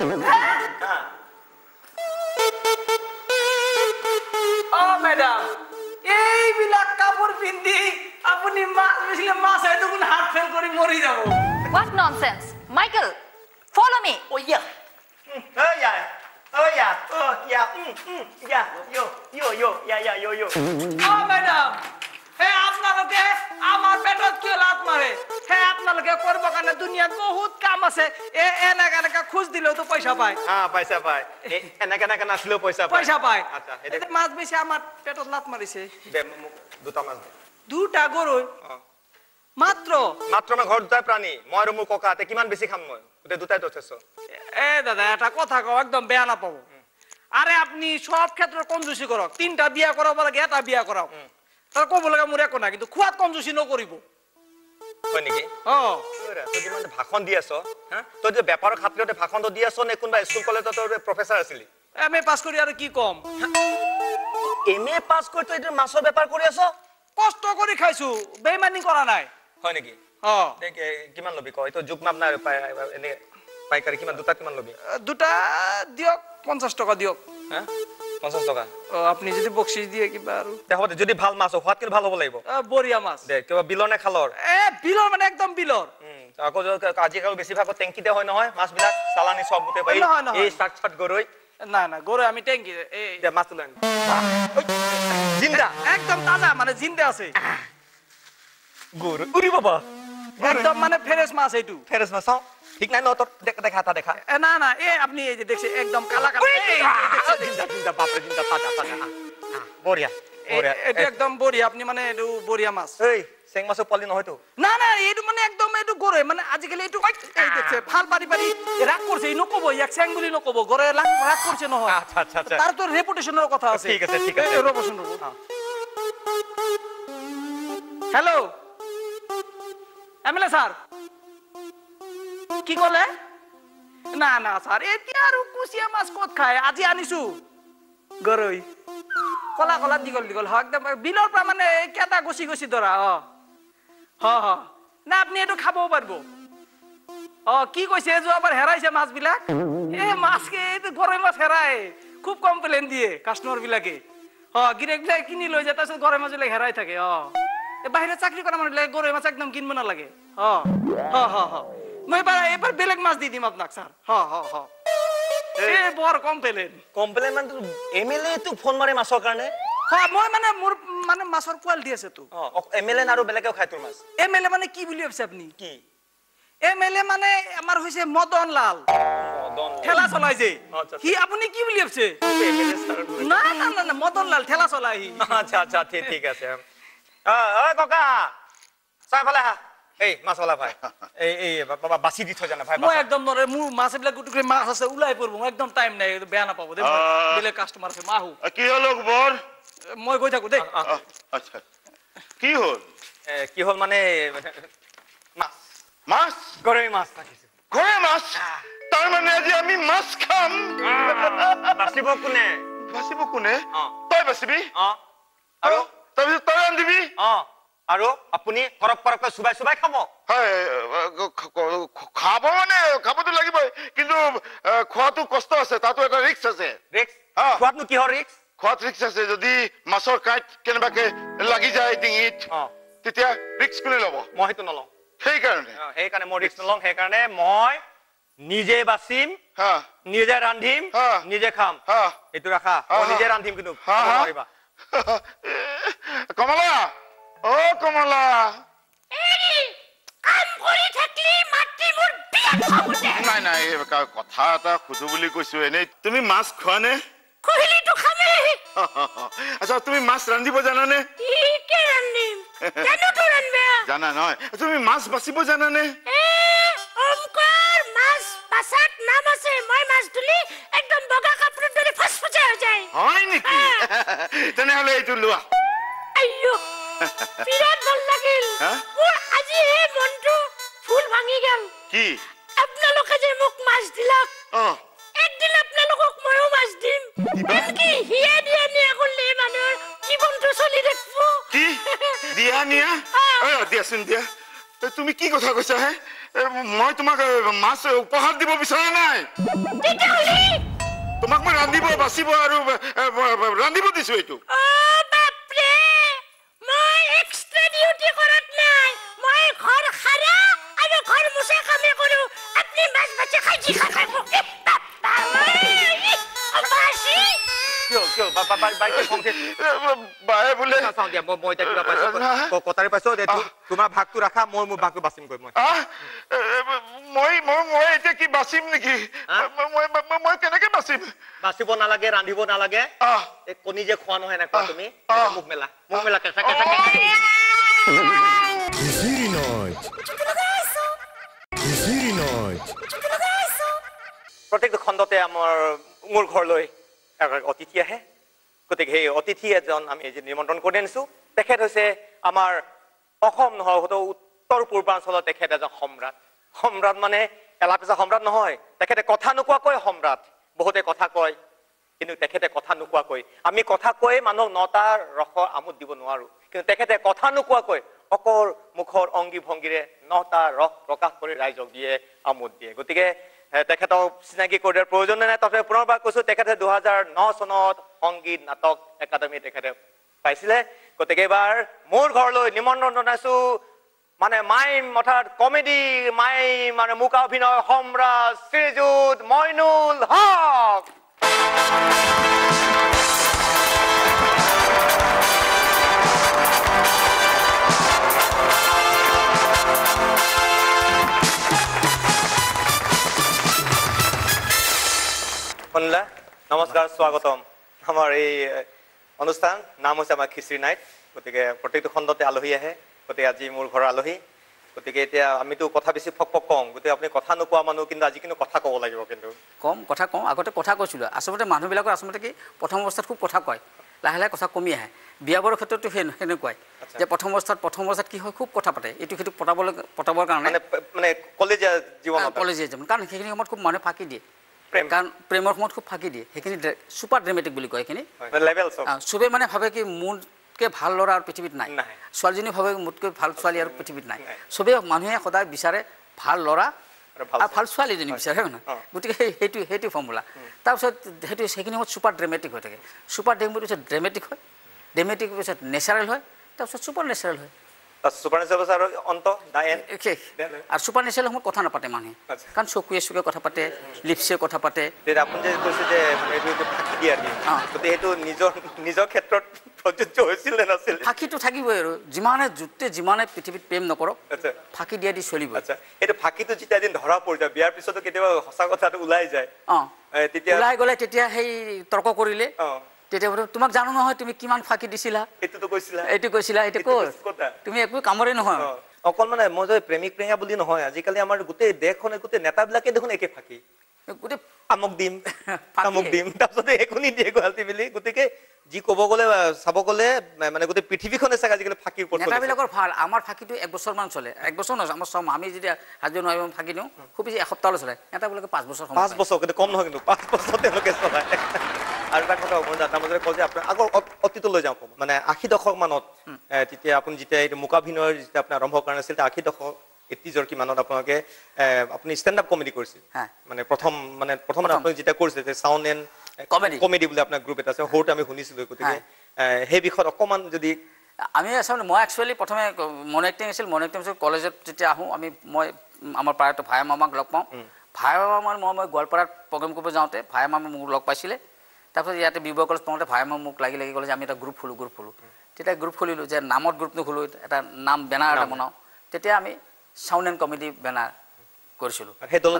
ও ম্যাডাম এইবিলাক কাপড় পিন্ধি আপুনি মাছ বেচিলে মাছ হয়তো কোন হাত ফেল কৰি মৰি যাব What nonsense? Michael, follow me. Oh yeah. Oh yeah. Oh yeah. Oh yeah. Mm, mm, yeah. Yo, yo, yo. Yeah, yeah, yo, yo. ও ম্যাডাম হে আপোনালোকে আমার পেটত কি লাত মারে হে আপোনালোকে করব কানে দুনিয়াত বহুত কাম আছে এ এনেকা এনেকা খোজ দিলেও তো পয়সা পায় হা পয়সা পায় এনেকা এনেকা নাচলেও পয়সা পায় পয়সা পায় আচ্ছা এটা মাছ বেশি আমার পেটত লাত মারিছে দে মোক দুটা মাছ দে দুটা গরৈ মাত্র মাত্র আমার ঘর দুটাই প্রাণী মই আর মোৰ ককা তে কিমান বেছি খাম মই গোটে দুটাই যথেষ্ট এ দাদা এটা কথা কও একদম বেয়া না পাবো আরে আপনি সব ক্ষেত্রে কঞ্জুসি করক তিনটা বিয়া করাব লাগে এটা বিয়া করাও তার কব লাগে মোর একো না কিন্তু খুয়াত কঞ্জুসি নকরিব হয় নেকি অ ওরা তো কিমান ভাষণ দি আছো হ্যাঁ তো যে ব্যাপাৰৰ খাতিৰতে ভাষণ দি আছো নে কোনবা স্কুল কলেজত তোৰ প্ৰফেসৰ আছিলি এম এ পাস কৰি আৰু কি কম এম এ পাস কৰি তো এটা মাছৰ ব্যাপাৰ কৰি আছো কষ্ট কৰি খাইছো বেইমানি কৰা নাই হয় নেকি অ দেখ কিমান লবি কয় তো যুগ মাপ না এনে পাইকারি কিমান দুটা কিমান লবি দুটা দিয়ক পঞ্চাশ টাকা দিয়ক হ্যাঁ পঞ্চাশ টাকা ও আপনি যদি বকশিস দিয়ে কিবা আৰু দেখো যদি ভাল মাছ হয় হাতকে ভাল হ'ব লাগিব বৰিয়া মাছ দে কিবা বিলৰ নে খালৰ এ বিলৰ মানে একদম বিলৰ হুম আকৌ আজিকাল বেছি ভাগ টেংকিতে হয় নহয় মাছ বিলাক চালানি সব গুতে পাই এই সাত সাত গৰৈ না না গৰৈ আমি টেংকি এই দে মাছ তুলেন জিন্দা একদম তাজা মানে জিন্দা আছে গৰৈ উৰি বাবা একদম মানে ফ্রেশ মাছ এইটো ফ্রেশ মাছ ঠিক নাই ন তোর দেখা তা দেখা এ না না এ আপনি এই যে দেখছেন একদম কালা কালা জিন্দা জিন্দা বাপরে জিন্দা তাজা তাজা বঢ়িয়া বঢ়িয়া এটা একদম বঢ়িয়া আপনি মানে এটো বঢ়িয়া মাছ এই চেং মাছৰ পলি নহয় তো না না এইটো মানে একদম এইটো গৰৈ মানে আজিকালি এইটো এই দেখছে ফাল পাৰি পাৰি রাগ করছে এই নকব এক চেং বুলি নকব গৰৈ রাগ করছে নহয় আচ্ছা আচ্ছা আচ্ছা তার তো রেপুটেশনের কথা আছে ঠিক আছে ঠিক আছে রব শুনো হ্যালো এমএলএ স্যার কি কলে না না স্যার এতিয়া আৰু কুচিয়া মাছ কত খায় আজি আনিছো গৰৈ কলা কলা দিগল দিগল হ একদম বিলৰ পৰা মানে কেটা গছি গছি ধৰা অ হ হ না আপনি এটো খাবও পারবো অ কি কইছে যোৱাবাৰ হেৰাইছে মাছ বিলাক এ মাছ কে এটো গৰৈ মাছ হেৰাই খুব কমপ্লেইন দিয়ে কাস্টমার বিলাকে হ গিরেক বিলাক কিনি লৈ যায় তাৰছত গৰৈ মাছ বিলাক হেৰাই থাকে অ এ বাহিরে চাকরি করা মানুষ লাগে গরৈ মাছ একদম কিনব না লাগে হ হ হ হ মই এবার এবার বেলেগ মাছ দি দিম আপনাক স্যার হ হ হ এ বড় কমপ্লেইন কমপ্লেইন মানে এমএলএ তো ফোন মারে মাছৰ কাৰণে হ্যাঁ মই মানে মোর মানে মাছৰ কোৱালিটি আছে তো অ এমএলএ আৰু বেলেগেও খায় তোৰ মাছ এমএলএ মানে কি বুলি ভাবছে আপনি কি এমএলএ মানে আমাৰ হৈছে মদন লাল মদন ঠেলা চলাই যে কি আপুনি কি বুলি ভাবছে এমএলএ স্যার না না না না মদন লাল ঠেলা চলাই আচ্ছা আচ্ছা ঠিক ঠিক আছে অ ঐ ককা চাই ফালে হা এই মাছলা ভাই এই এই বাবা বাসি দি থৈ জানা ভাই মই একদম নৰে মোৰ মাছ বিলাক গুটুকৰে মাছ আছে উলাই পৰব মই একদম টাইম নাই বেয়া না পাবো দে বেলে কাস্টমাৰ আছে মাহু কি হলো বৰ মই গৈ থাকো দে আচ্ছা কি হল কি হল মানে মাছ মাছ গৰৈ মাছ থাকিছে গৰৈ মাছ তাৰ মানে আজি আমি মাছ খাম বাচিব কোনে বাচিব কোনে তই বাচিবি অ আৰু তই তই আনদিবি অ আৰু আপুনি কৰক কৰক সুবাই সুবাই খাব হয় খাব মানে খাবতো লাগিবই কিন্তু খোৱাটো কষ্ট আছে তাতো এটা ৰিস্ক আছে ৰিস্ক খোৱাতনো কিহৰ ৰিস্ক খোৱাত ৰিস্ক আছে যদি মাছৰ কাঁইট কেনেবাকে লাগি যায় ডিঙিত তেতিয়া ৰিস্ক কোনে ল'ব মই সেইটো নলওঁ সেইকাৰণে সেইকাৰণে মই ৰিস্ক নলওঁ সেইকাৰণে মই নিজে বাচিম নিজে ৰান্ধিম নিজে খাম এইটো ৰাখা মই নিজে ৰান্ধিম কিন্তু নোৱাৰিবা কমলা ও কমলা এই কাম কৰি থাকলি মাটি মোৰ বিয়া খাবতে নাই নাই কথা এটা খুদু বুলি কৈছো এনে তুমি মাছ খোৱা নে কহিলিটো খামে আচ্ছা তুমি মাছ ৰান্ধিব জানা নে কি কে ৰান্ধিম জানো তো ৰান্ধবে জানা নহয় তুমি মাছ বাচিব জানা নে এ অমকৰ মাছ বাসাত নাম আছে মই মাছ তুলি একদম বগা কাপড় ধরে ফসফসে হৈ যায় হয় নেকি তেনেহলে এইটো লোৱা আইয়ো বিৰাট ভাল লাগিল মোৰ আজি হে মনটো ফুল ভাঙি গেল কি আপোনালোকে যে মোক মাছ দিলাক অ একদিন আপোনালোকক ময়ো মাছ দিম কি হিয়া দিয়া নিয়া কৰিলে মানুহৰ জীৱনটো চলি থাকিব কি দিয়া নিয়া অ দিয়াচোন দিয়া তুমি কি কথা কৈছা হে মই তোমাক মাছ উপহাৰ দিব বিচৰা নাই তেতিয়াহ'লে তোমাক মই ৰান্ধিব বাচিব আৰু ৰান্ধিব দিছো এইটো অ বাপৰে মই এক্সট্ৰা ডিউটি কৰাত নাই মই ঘৰ খাৰা আৰু ঘৰ মুছে কামে কৰো আপুনি মাছ বাচি খাই জি খাই খাই বাপা বাছি কিয় কিয় বাবা বাইকে খংতে বায়ে বোলে চাওঁ দিয়া মই মই এতিয়া কিবা পাইছোঁ কটাৰী পাইছোঁ তোমাৰ ভাগটো ৰাখা মই মোৰ ভাগটো বাচিম গৈ মই মই মই মই এতিয়া কি বাচিম নেকি মই মই কেনেকে বাচিম বাচিব নালাগে ৰান্ধিব নালাগে এই কণী যে খোৱা নহয় এনেকুৱা তুমি মুখ মেলা মুখ মেলা কেঁচা কেঁচা Ziri noite. Ziri noite. প্ৰত্যেকটো খণ্ডতে আমাৰ মোৰ ঘৰলৈ অতিথি আহে গতিকে সেই অতিথি এজন আমি আজি নিমন্ত্ৰণ কৰি আনিছোঁ তেখেত হৈছে আমাৰ অসম নহয় হয়তো উত্তৰ পূৰ্বাঞ্চলৰ তেখেত এজন সম্ৰাট সম্ৰাট মানে এলাপেচা সম্ৰাট নহয় তেখেতে কথা নোকোৱাকৈ সম্ৰাট বহুতে কথা কয় কিন্তু তেখেতে কথা নোকোৱাকৈ আমি কথা কৈ মানুহক নটাৰ ৰসৰ আমোদ দিব নোৱাৰোঁ কিন্তু তেখেতে কথা নোকোৱাকৈ অকৰ মুখৰ অংগী ভংগীৰে নটা ৰস প্ৰকাশ কৰি ৰাইজক দিয়ে আমোদ দিয়ে গতিকে তেখেতক চিনাকি কৰি দিয়াৰ প্ৰয়োজন নাই তথাপি পুনৰবাৰ কৈছোঁ তেখেতে দুহেজাৰ ন চনত সংগীত নাটক একাডেমি তেখেতে পাইছিলে গতিকে এইবাৰ মোৰ ঘৰলৈ নিমন্ত্ৰণ জনাইছোঁ মানে মাইম অৰ্থাৎ কমেডি মাইম মানে মুকা অভিনয় সম্ৰাট শ্ৰীযুত মইনুল হক শুনিলা নমস্কাৰ স্বাগতম আমাৰ এই অনুষ্ঠান নাম হৈছে আমাৰ খিচিৰি নাইট গতিকে প্ৰত্যেকটো খণ্ডতে আলহী আহে গতিকে আজি মোৰ ঘৰৰ আলহী গতিকে এতিয়া আমিতো কথা বেছি ফক ফক কওঁ গতিকে আপুনি কথা নোকোৱা মানুহ কিন্তু আজি কিন্তু কথা ক'ব লাগিব কিন্তু কম কথা কওঁ আগতে কথা কৈছিলোঁ আচলতে মানুহবিলাকৰ আচলতে কি প্ৰথম অৱস্থাত খুব কথা কয় লাহে লাহে কথা কমি আহে বিয়া বাৰৰ ক্ষেত্ৰতো সেই সেনেকুৱাই যে প্ৰথম অৱস্থাত প্ৰথম অৱস্থাত কি হয় খুব কথা পাতে এইটো সেইটো পতাবলৈ পতাবৰ কাৰণে মানে কলেজীয়া জীৱনত কলেজীয়া জীৱন কাৰণ সেইখিনি সময়ত খুব মানুহে ফাঁকি দিয়ে কাৰণ প্ৰেমৰ সময়ত খুব ফাঁকি দিয়ে সেইখিনি ছুপাৰ ড্ৰামেটিক বুলি কয় সেইখিনি চবেই মানে ভাবে কি মোতকৈ ভাল ল'ৰা আৰু পৃথিৱীত নাই ছোৱালীজনী ভাবে মোতকৈ ভাল ছোৱালী আৰু পৃথিৱীত নাই চবেই মানুহে সদায় বিচাৰে ভাল ল'ৰা আৰু ভাল ছোৱালীজনী বিচাৰে হয় নহয় গতিকে সেই সেইটো সেইটো ফৰ্মুলা তাৰপিছত সেইটো সেইখিনি সময়ত ছুপাৰ ড্ৰামেটিক হৈ থাকে ছুপাৰ ড্ৰামেটিক পিছত ড্ৰামেটিক হয় ড্ৰামেটিক পিছত নেচাৰেল হয় তাৰপিছত ছুপাৰ নেচাৰেল হয় ছুপাৰ নেচাৰেল অন্ত আৰু ছুপাৰ নেচাৰেল সময়ত কথা নাপাতে মানুহে কাৰণ চকুৱে চকুৱে কথা পাতে লিপছে কথা পাতে আপুনি যে কৈছে যে ফাঁকি দিয়া গতিকে সেইটো নিজৰ নিজৰ ক্ষেত্ৰত প্ৰযোজ্য হৈছিল নে নাছিল ফাঁকিটো থাকিবই আৰু যিমানে যুতে যিমানে পৃথিৱীত প্ৰেম নকৰক ফাঁকি দিয়া দি চলিব আচ্ছা এইটো ফাঁকিটো যেতিয়া এদিন ধৰা পৰি যায় বিয়াৰ পিছতো কেতিয়াবা সঁচা কথাটো ওলাই যায় অঁ তেতিয়া ওলাই গ'লে তেতিয়া সেই তৰ্ক কৰিলে তেতিয়া তোমাক জানো নহয় তুমি কিমান ফাঁকি দিছিলা এইটোতো কৈছিলা এইটো কৈছিলা এইটো ক'ত তুমি একো কামৰে নহয় অকল মানে মই যে প্ৰেমিক প্ৰেমিকা বুলি নহয় আজিকালি আমাৰ গোটেই দেশখনে গোটেই নেতাবিলাকে দেখোন একে ফাঁকি গোটেই আমক দিম আমক দিম তাৰপিছতে একো নিদিয়ে গুৱাহাটী বুলি গতিকে যি ক'ব গ'লে চাব গ'লে মানে গোটেই পৃথিৱীখনে চাগে আজিকালি ফাঁকিৰ ওপৰত নেতাবিলাকৰ ভাল আমাৰ ফাঁকিটো এক বছৰমান চলে এক বছৰ নহয় আমাৰ চম আমি যেতিয়া হাজবেণ্ড ৱাইফ ফাঁকি দিওঁ খুব বেছি এসপ্তাহলৈ চলে নেতাবিলাকে পাঁচ বছৰ পাঁচ বছৰ কিন্তু কম নহয় কিন্তু পাঁচ বছৰ তেওঁলোকে চলায় আৰু এটা কথা মই তাৰ মাজতে কওঁ যে আপোনাৰ আগৰ অতীতলৈ যাওঁ মানে আশী দশক মানত তেতিয়া আপুনি যেতিয়া এইটো মুকাভিনয়ৰ যেতিয়া আপোনাৰ আৰম্ভ কৰা নাছিল আশী দশক এইটিজৰ কিমানত আপোনালোকে আপুনি ষ্টেণ্ড আপ কমেডি কৰিছিল মানে প্ৰথম মানে প্ৰথম আপুনি যেতিয়া কৰিছিল যে চাউণ্ড এণ্ড কমেডি কমেডি বুলি আপোনাৰ গ্ৰুপ এটা আছে সৰুতে আমি শুনিছিলোঁ গতিকে সেই বিষয়ত অকণমান যদি আমি আচলতে মই একচুৱেলি প্ৰথমে মন এক্টিং আছিল মন এক্টিং কলেজত যেতিয়া আহোঁ আমি মই আমাৰ প্ৰায়তো ভাই মামাক লগ পাওঁ ভাই মামাৰ মই মই গোৱালপাৰাত প্ৰগ্ৰেম কৰিব যাওঁতে ভাই মামা মোক লগ পাইছিলে তাৰপিছত ইয়াতে বি বৰুৱা কলেজ পাওঁতে ভাই মামা মোক লাগি লাগি ক'লে যে আমি এটা গ্ৰুপ খোলোঁ গ্ৰুপ খোলোঁ তেতিয়া গ্ৰুপ খুলিলোঁ যে নামত গ্ৰুপ নোখোলোঁ এটা নাম বেনাৰ এটা বনাওঁ তেতিয়া আমি চাউণ্ড এণ্ড কমেডি বেনাৰ কৰিছিলোঁ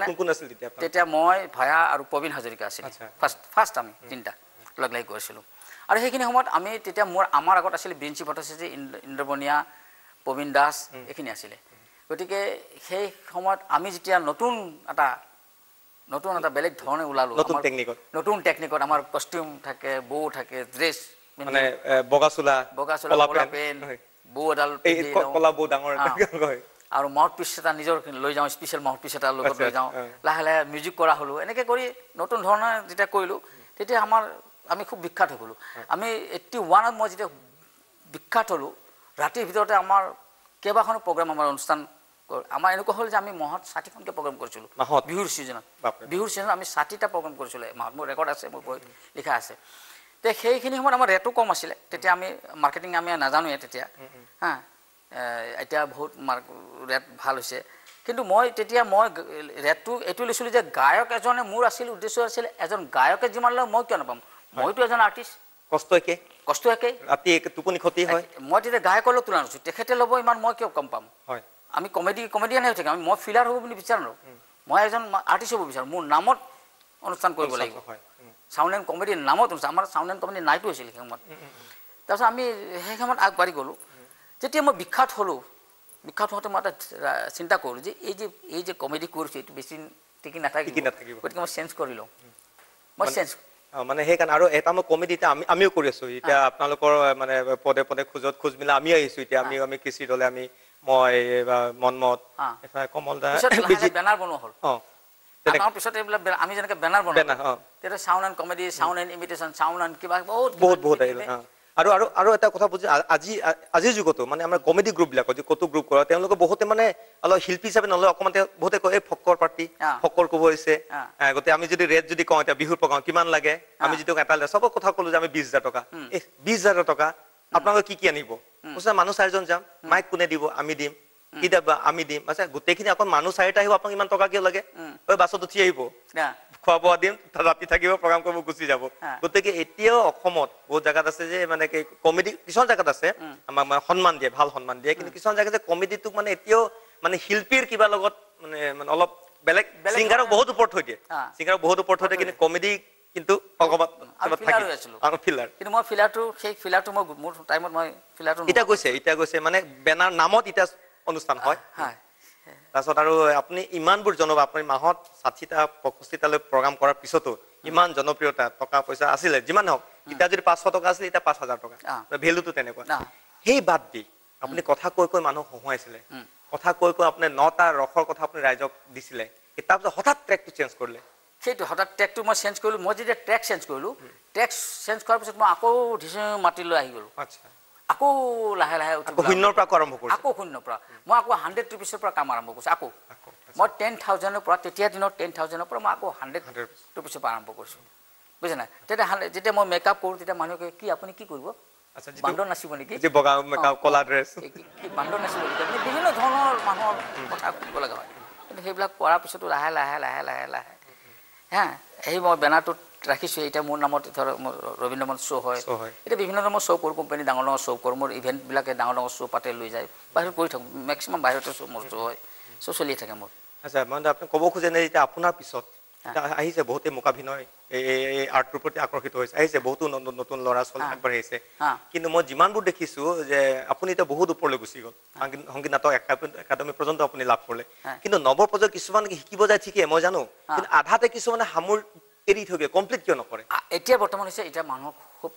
তেতিয়া মই ভায়া আৰু প্ৰবীণ হাজৰিকা আছিল ফাৰ্ষ্ট ফাৰ্ষ্ট আমি তিনিটা লগ লাগি কৰিছিলোঁ আৰু সেইখিনি সময়ত আমি তেতিয়া মোৰ আমাৰ আগত আছিলে বিঞ্চি ভট্টাচাৰ্য ইন্দ্ৰবনীয়া প্ৰবীণ দাস এইখিনি আছিলে গতিকে সেই সময়ত আমি যেতিয়া নতুন এটা নতুন এটা বেলেগ ধৰণে ওলালোঁ নতুন টেকনিকত নতুন টেকনিকত আমাৰ কষ্টিউম থাকে বৌ থাকে ড্ৰেছ মানে বগা চোলা বগা চোলা কলা পেণ্ট বৌ এডাল কলা বৌ ডাঙৰ আৰু মাউথ পিচ এটা নিজৰ লৈ যাওঁ স্পেচিয়েল মাউথ পিচ এটা লগত লৈ যাওঁ লাহে লাহে মিউজিক কৰা হ'লোঁ এনেকৈ কৰি নতুন ধৰণৰ যেতিয়া কৰিলোঁ তেতিয়া আমাৰ আমি খুব বিখ্যাত হৈ গ'লোঁ আমি এইট্টি ওৱানত মই যেতিয়া বিখ্যাত হ'লোঁ ৰাতিৰ ভিতৰতে আমাৰ কেইবাখনো প্ৰগ্ৰেম আমাৰ অনুষ্ঠান আমাৰ এনেকুৱা হ'ল যে আমি মাহত ষাঠিখনকৈ প্ৰগ্ৰেম কৰিছিলোঁ বিহুৰ ছিজনত বিহুৰ ছিজনত আমি ষাঠিটা প্ৰগ্ৰেম কৰিছিলোঁ মাহত মোৰ ৰেকৰ্ড আছে মোৰ বহি লিখা আছে তে সেইখিনি সময়ত আমাৰ ৰেটো কম আছিলে তেতিয়া আমি মাৰ্কেটিং আমি নাজানোৱে তেতিয়া হা এতিয়া বহুত ৰেট ভাল হৈছে কিন্তু মই তেতিয়া মই ৰেটটো এইটো লৈছিলোঁ যে গায়ক এজনে মোৰ আছিল উদ্দেশ্য আছিল এজন গায়কে যিমান লয় মই কিয় নাপাম মইতো এজন আৰ্টিষ্ট কষ্ট একে কষ্ট একে ৰাতি একে টোপনি ক্ষতি হয় মই তেতিয়া গায়কৰ লগত তুলনা কৰিছোঁ তেখেতে ল'ব ইমান মই কিয় কম পাম হয় আমি কমেডি কমেডিয়ানে হৈ থাকিম মই ফিলাৰ হ'ব বুলি বিচাৰোঁ মই এজন আৰ্টিষ্ট হ'ব বিচাৰোঁ মোৰ নামত অনুষ্ঠান কৰিব লাগিব চাউণ্ড এণ্ড কমেডিৰ নামত অনুষ্ঠান আমাৰ চাউণ্ড এণ্ড কমেডি নাইটো হৈছিল সেই সময়ত তাৰপিছত আমি সেই সময়ত আগবাঢ়ি গ'লোঁ যেতিয়া মই বিখ্যাত হ'লোঁ বিখ্যাত হওঁতে মই এটা চিন্তা কৰোঁ যে এই যে এই যে কমেডি কৰিছোঁ এইটো বেছি টিকি নাথাকিব গতিকে মই চেঞ্জ কৰি লওঁ মই চেঞ্জ মানে সেইকাৰণে আৰু এটা মই কমেডি এতিয়া আমি আমিও কৰি আছোঁ এতিয়া আপোনালোকৰ মানে পদে পদে খোজত খোজ মিলাই আমি আহিছোঁ এতিয়া আমি আমি কৃষি দলে আমি মই মনমত এফালে কমল দা বেনাৰ বনোৱা হ'ল অঁ তাৰ পিছত এইবিলাক আমি যেনেকৈ বেনাৰ বনাওঁ তেতিয়া sound and comedy sound and imitation sound and কিবা বহুত বহুত বহুত আহিলে আৰু আৰু আৰু এটা কথা বুজি আজি আজিৰ যুগতো মানে আমাৰ কমেডি গ্ৰুপবিলাকত যে কতো গ্ৰুপ কৰা তেওঁলোকে বহুতে মানে অলপ শিল্পী হিচাপে নলয় অকণমান বহুতে কয় এই ফকৰ পাৰ্টি ফকৰ ক'ব হৈছে গতিকে আমি যদি ৰেট যদি কওঁ এতিয়া বিহুৰ প্ৰগ্ৰাম কিমান লাগে আমি যিটো এটা চবক কথা ক'লো যে আমি বিশ হাজাৰ টকা এই বিশ হাজাৰ টকা আপোনালোকে কি কি আনিব কৈছে মানুহ চাৰিজন যাম মাইক কোনে দিব আমি দিম কি দাবা আমি দিম আচ্ছা গোটেইখিনি অকণ মানুহ চাৰিটা আহিব আপোনাক ইমান টকা কিয় লাগে ঐ বাছত উঠি আহিব খোৱা বোৱা দিম ৰাতি থাকিব প্ৰগ্ৰাম কৰিব গুচি যাব গতিকে এতিয়াও অসমত বহুত জেগাত আছে যে মানে কি কমেডি কিছুমান জেগাত আছে আমাক মানে সন্মান দিয়ে ভাল সন্মান দিয়ে কিন্তু কিছুমান জেগাত যে কমেডিটোক মানে এতিয়াও মানে শিল্পীৰ কিবা লগত মানে মানে অলপ বেলেগ ছিংগাৰক বহুত ওপৰত থৈ দিয়ে ছিংগাৰক বহুত ওপৰত থৈ দিয়ে কিন্তু কমেডি কিন্তু অকণমান ফিলাৰ কিন্তু মই ফিলাৰটো সেই ফিলাৰটো মই মোৰ টাইমত মই ফিলাৰটো এতিয়া গৈছে এতিয়া গৈছে মানে বেনাৰ নামত এতিয়া অনুষ্ঠান হয় তাৰপিছত আৰু আপুনি ইমানবোৰ জনপ্ৰিয় আপুনি মাহত ষাঠিটা পঁয়ষষ্ঠিটালৈ প্ৰগ্ৰাম কৰাৰ পিছতো ইমান জনপ্ৰিয়তা টকা পইচা আছিলে যিমান হওক এতিয়া যদি পাঁচশ টকা আছিলে এতিয়া পাঁচ হাজাৰ টকা ভেলুটো তেনেকুৱা সেই বাদ দি আপুনি কথা কৈ কৈ মানুহ হহুৱাইছিলে কথা কৈ কৈ আপুনি নটা ৰসৰ কথা আপুনি ৰাইজক দিছিলে তাৰপিছত হঠাৎ ট্ৰেকটো চেঞ্জ কৰিলে সেইটো হঠাৎ ট্ৰেকটো মই চেঞ্জ কৰিলোঁ মই যেতিয়া ট্ৰেক চেঞ্জ কৰিলোঁ ট্ৰেক চেঞ্জ কৰাৰ পিছত মই আকৌ ঢিচে মাটিলৈ আহি গ'লোঁ আচ্ছা আকৌ লাহে লাহে শূন্যৰ পৰা আৰম্ভ কৰিছোঁ আকৌ শূন্যৰ পৰা মই আকৌ হাণ্ড্ৰেড ৰুপিছৰ পৰা কাম আৰম্ভ কৰিছোঁ আকৌ মই টেন থাউজেণ্ডৰ পৰা তেতিয়া দিনত টেন থাউজেণ্ডৰ পৰা মই আকৌ হাণ্ড্ৰেড ৰুপিছৰ পৰা আৰম্ভ কৰিছোঁ বুজিছে নাই তেতিয়া যেতিয়া মই মেকআপ কৰোঁ তেতিয়া মানুহে কি আপুনি কি কৰিব বান্দৰ নাচিব নেকি বান্দৰ নাচিব নেকি বিভিন্ন ধৰণৰ মানুহৰ কথা শুনিব লগা হয় কিন্তু সেইবিলাক কৰাৰ পিছতো লাহে লাহে লাহে লাহে লাহে হা এই মই বেনাৰটোত ৰাখিছোঁ এতিয়া মোৰ নামত ধৰক মোৰ ৰবীন্দ্ৰ মঞ্চ শ্ব' হয় এতিয়া বিভিন্ন ধৰণৰ শ্ব' কৰোঁ কোম্পানী ডাঙৰ ডাঙৰ শ্ব' কৰোঁ মোৰ ইভেণ্টবিলাকে ডাঙৰ ডাঙৰ শ্ব' পাতে লৈ যায় বাহিৰত কৰি থাকোঁ মেক্সিমাম বাহিৰতে শ্ব' মোৰ শ্ব' হয় শ্ব' চলিয়ে থাকে মোৰ আচ্ছা মানে আপুনি ক'ব খোজে নে এতিয়া আপোনাৰ পিছত আহিছে বহুতে মোকাভিনয় এই আৰ্টটোৰ প্ৰতি আকৰ্ষিত হৈছে আহিছে বহুতো নতুন ল'ৰা ছোৱালী আগবাঢ়ি আহিছে কিন্তু মই যিমানবোৰ দেখিছোঁ যে আপুনি এতিয়া বহুত ওপৰলৈ গুচি গ'ল সংগীত নাটক একাডেমি পৰ্যন্ত আপুনি লাভ কৰিলে কিন্তু নৱপ্ৰজন্মৰ কিছুমান শিকিব যায় ঠিকেই মই জানো কিন্তু আধাতে কিছুমানে সামৰি এৰি থৈ দিয়ে কমপ্লিট কিয় নকৰে এতিয়া বৰ্তমান হৈছে এতিয়া মানুহক খুব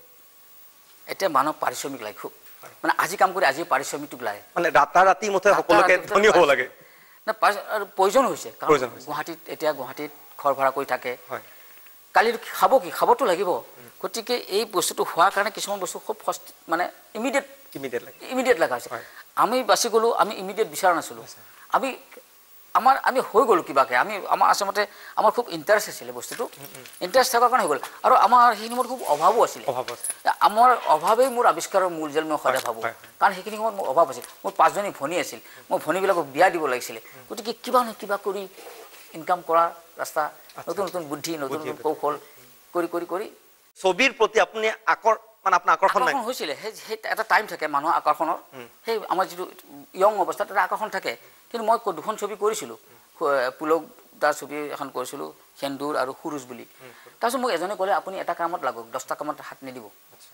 এতিয়া মানুহক পাৰিশ্ৰমিক লাগে খুব মানে আজি কাম কৰি আজি পাৰিশ্ৰমিকটোক লাগে মানে ৰাতাৰাতি মতে সকলোকে ধনী হ'ব লাগে না আৰু প্ৰয়োজন হৈছে কাৰণ গুৱাহাটীত এতিয়া গুৱাহাটীত ঘৰ ভাড়া কৰি থাকে কালি খাব কি খাবতো লাগিব গতিকে এই বস্তুটো হোৱাৰ কাৰণে কিছুমান বস্তু খুব মানে ইমিডিয়েট ইমিডিয়েট লাগে ইমিডিয়েট লগা হৈছে আমি বাছি গ'লোঁ আমি ইমিডিয়েট বিচৰা নাছিলোঁ আমি আমাৰ আমি হৈ গ'লোঁ কিবাকৈ আমি আমাৰ আচলতে আমাৰ খুব ইণ্টাৰেষ্ট আছিলে বস্তুটো ইণ্টাৰেষ্ট থকাৰ কাৰণে হৈ গ'ল আৰু আমাৰ সেইখিনি সময়ত খুব অভাৱো আছিলে আমাৰ অভাৱেই মোৰ আৱিষ্কাৰৰ মূল যেন মই সদায় ভাবোঁ কাৰণ সেইখিনি সময়ত মোৰ অভাৱ আছিল মোৰ পাঁচজনী ভনী আছিল মই ভনীবিলাকক বিয়া দিব লাগিছিলে গতিকে কিবা নহয় কিবা কৰি ইনকাম কৰাৰ ৰাস্তা নতুন নতুন বুদ্ধি নতুন নতুন কৌশল কৰি কৰি কৰি ছবিৰ প্ৰতি আপুনি আকৰ্ষণ মানে আপোনাৰ আকৰ্ষণ হৈছিলে সেই সেই এটা টাইম থাকে মানুহৰ আকৰ্ষণৰ সেই আমাৰ যিটো য়ং অৱস্থাত এটা আকৰ্ষণ থাকে কিন্তু মই দুখন ছবি কৰিছিলোঁ পুলক দাৰ ছবি এখন কৰিছিলোঁ সেন্দুৰ আৰু সুৰুজ বুলি তাৰপিছত মোক এজনে ক'লে আপুনি এটা কামত লাগক দহটা কামত হাত নিদিব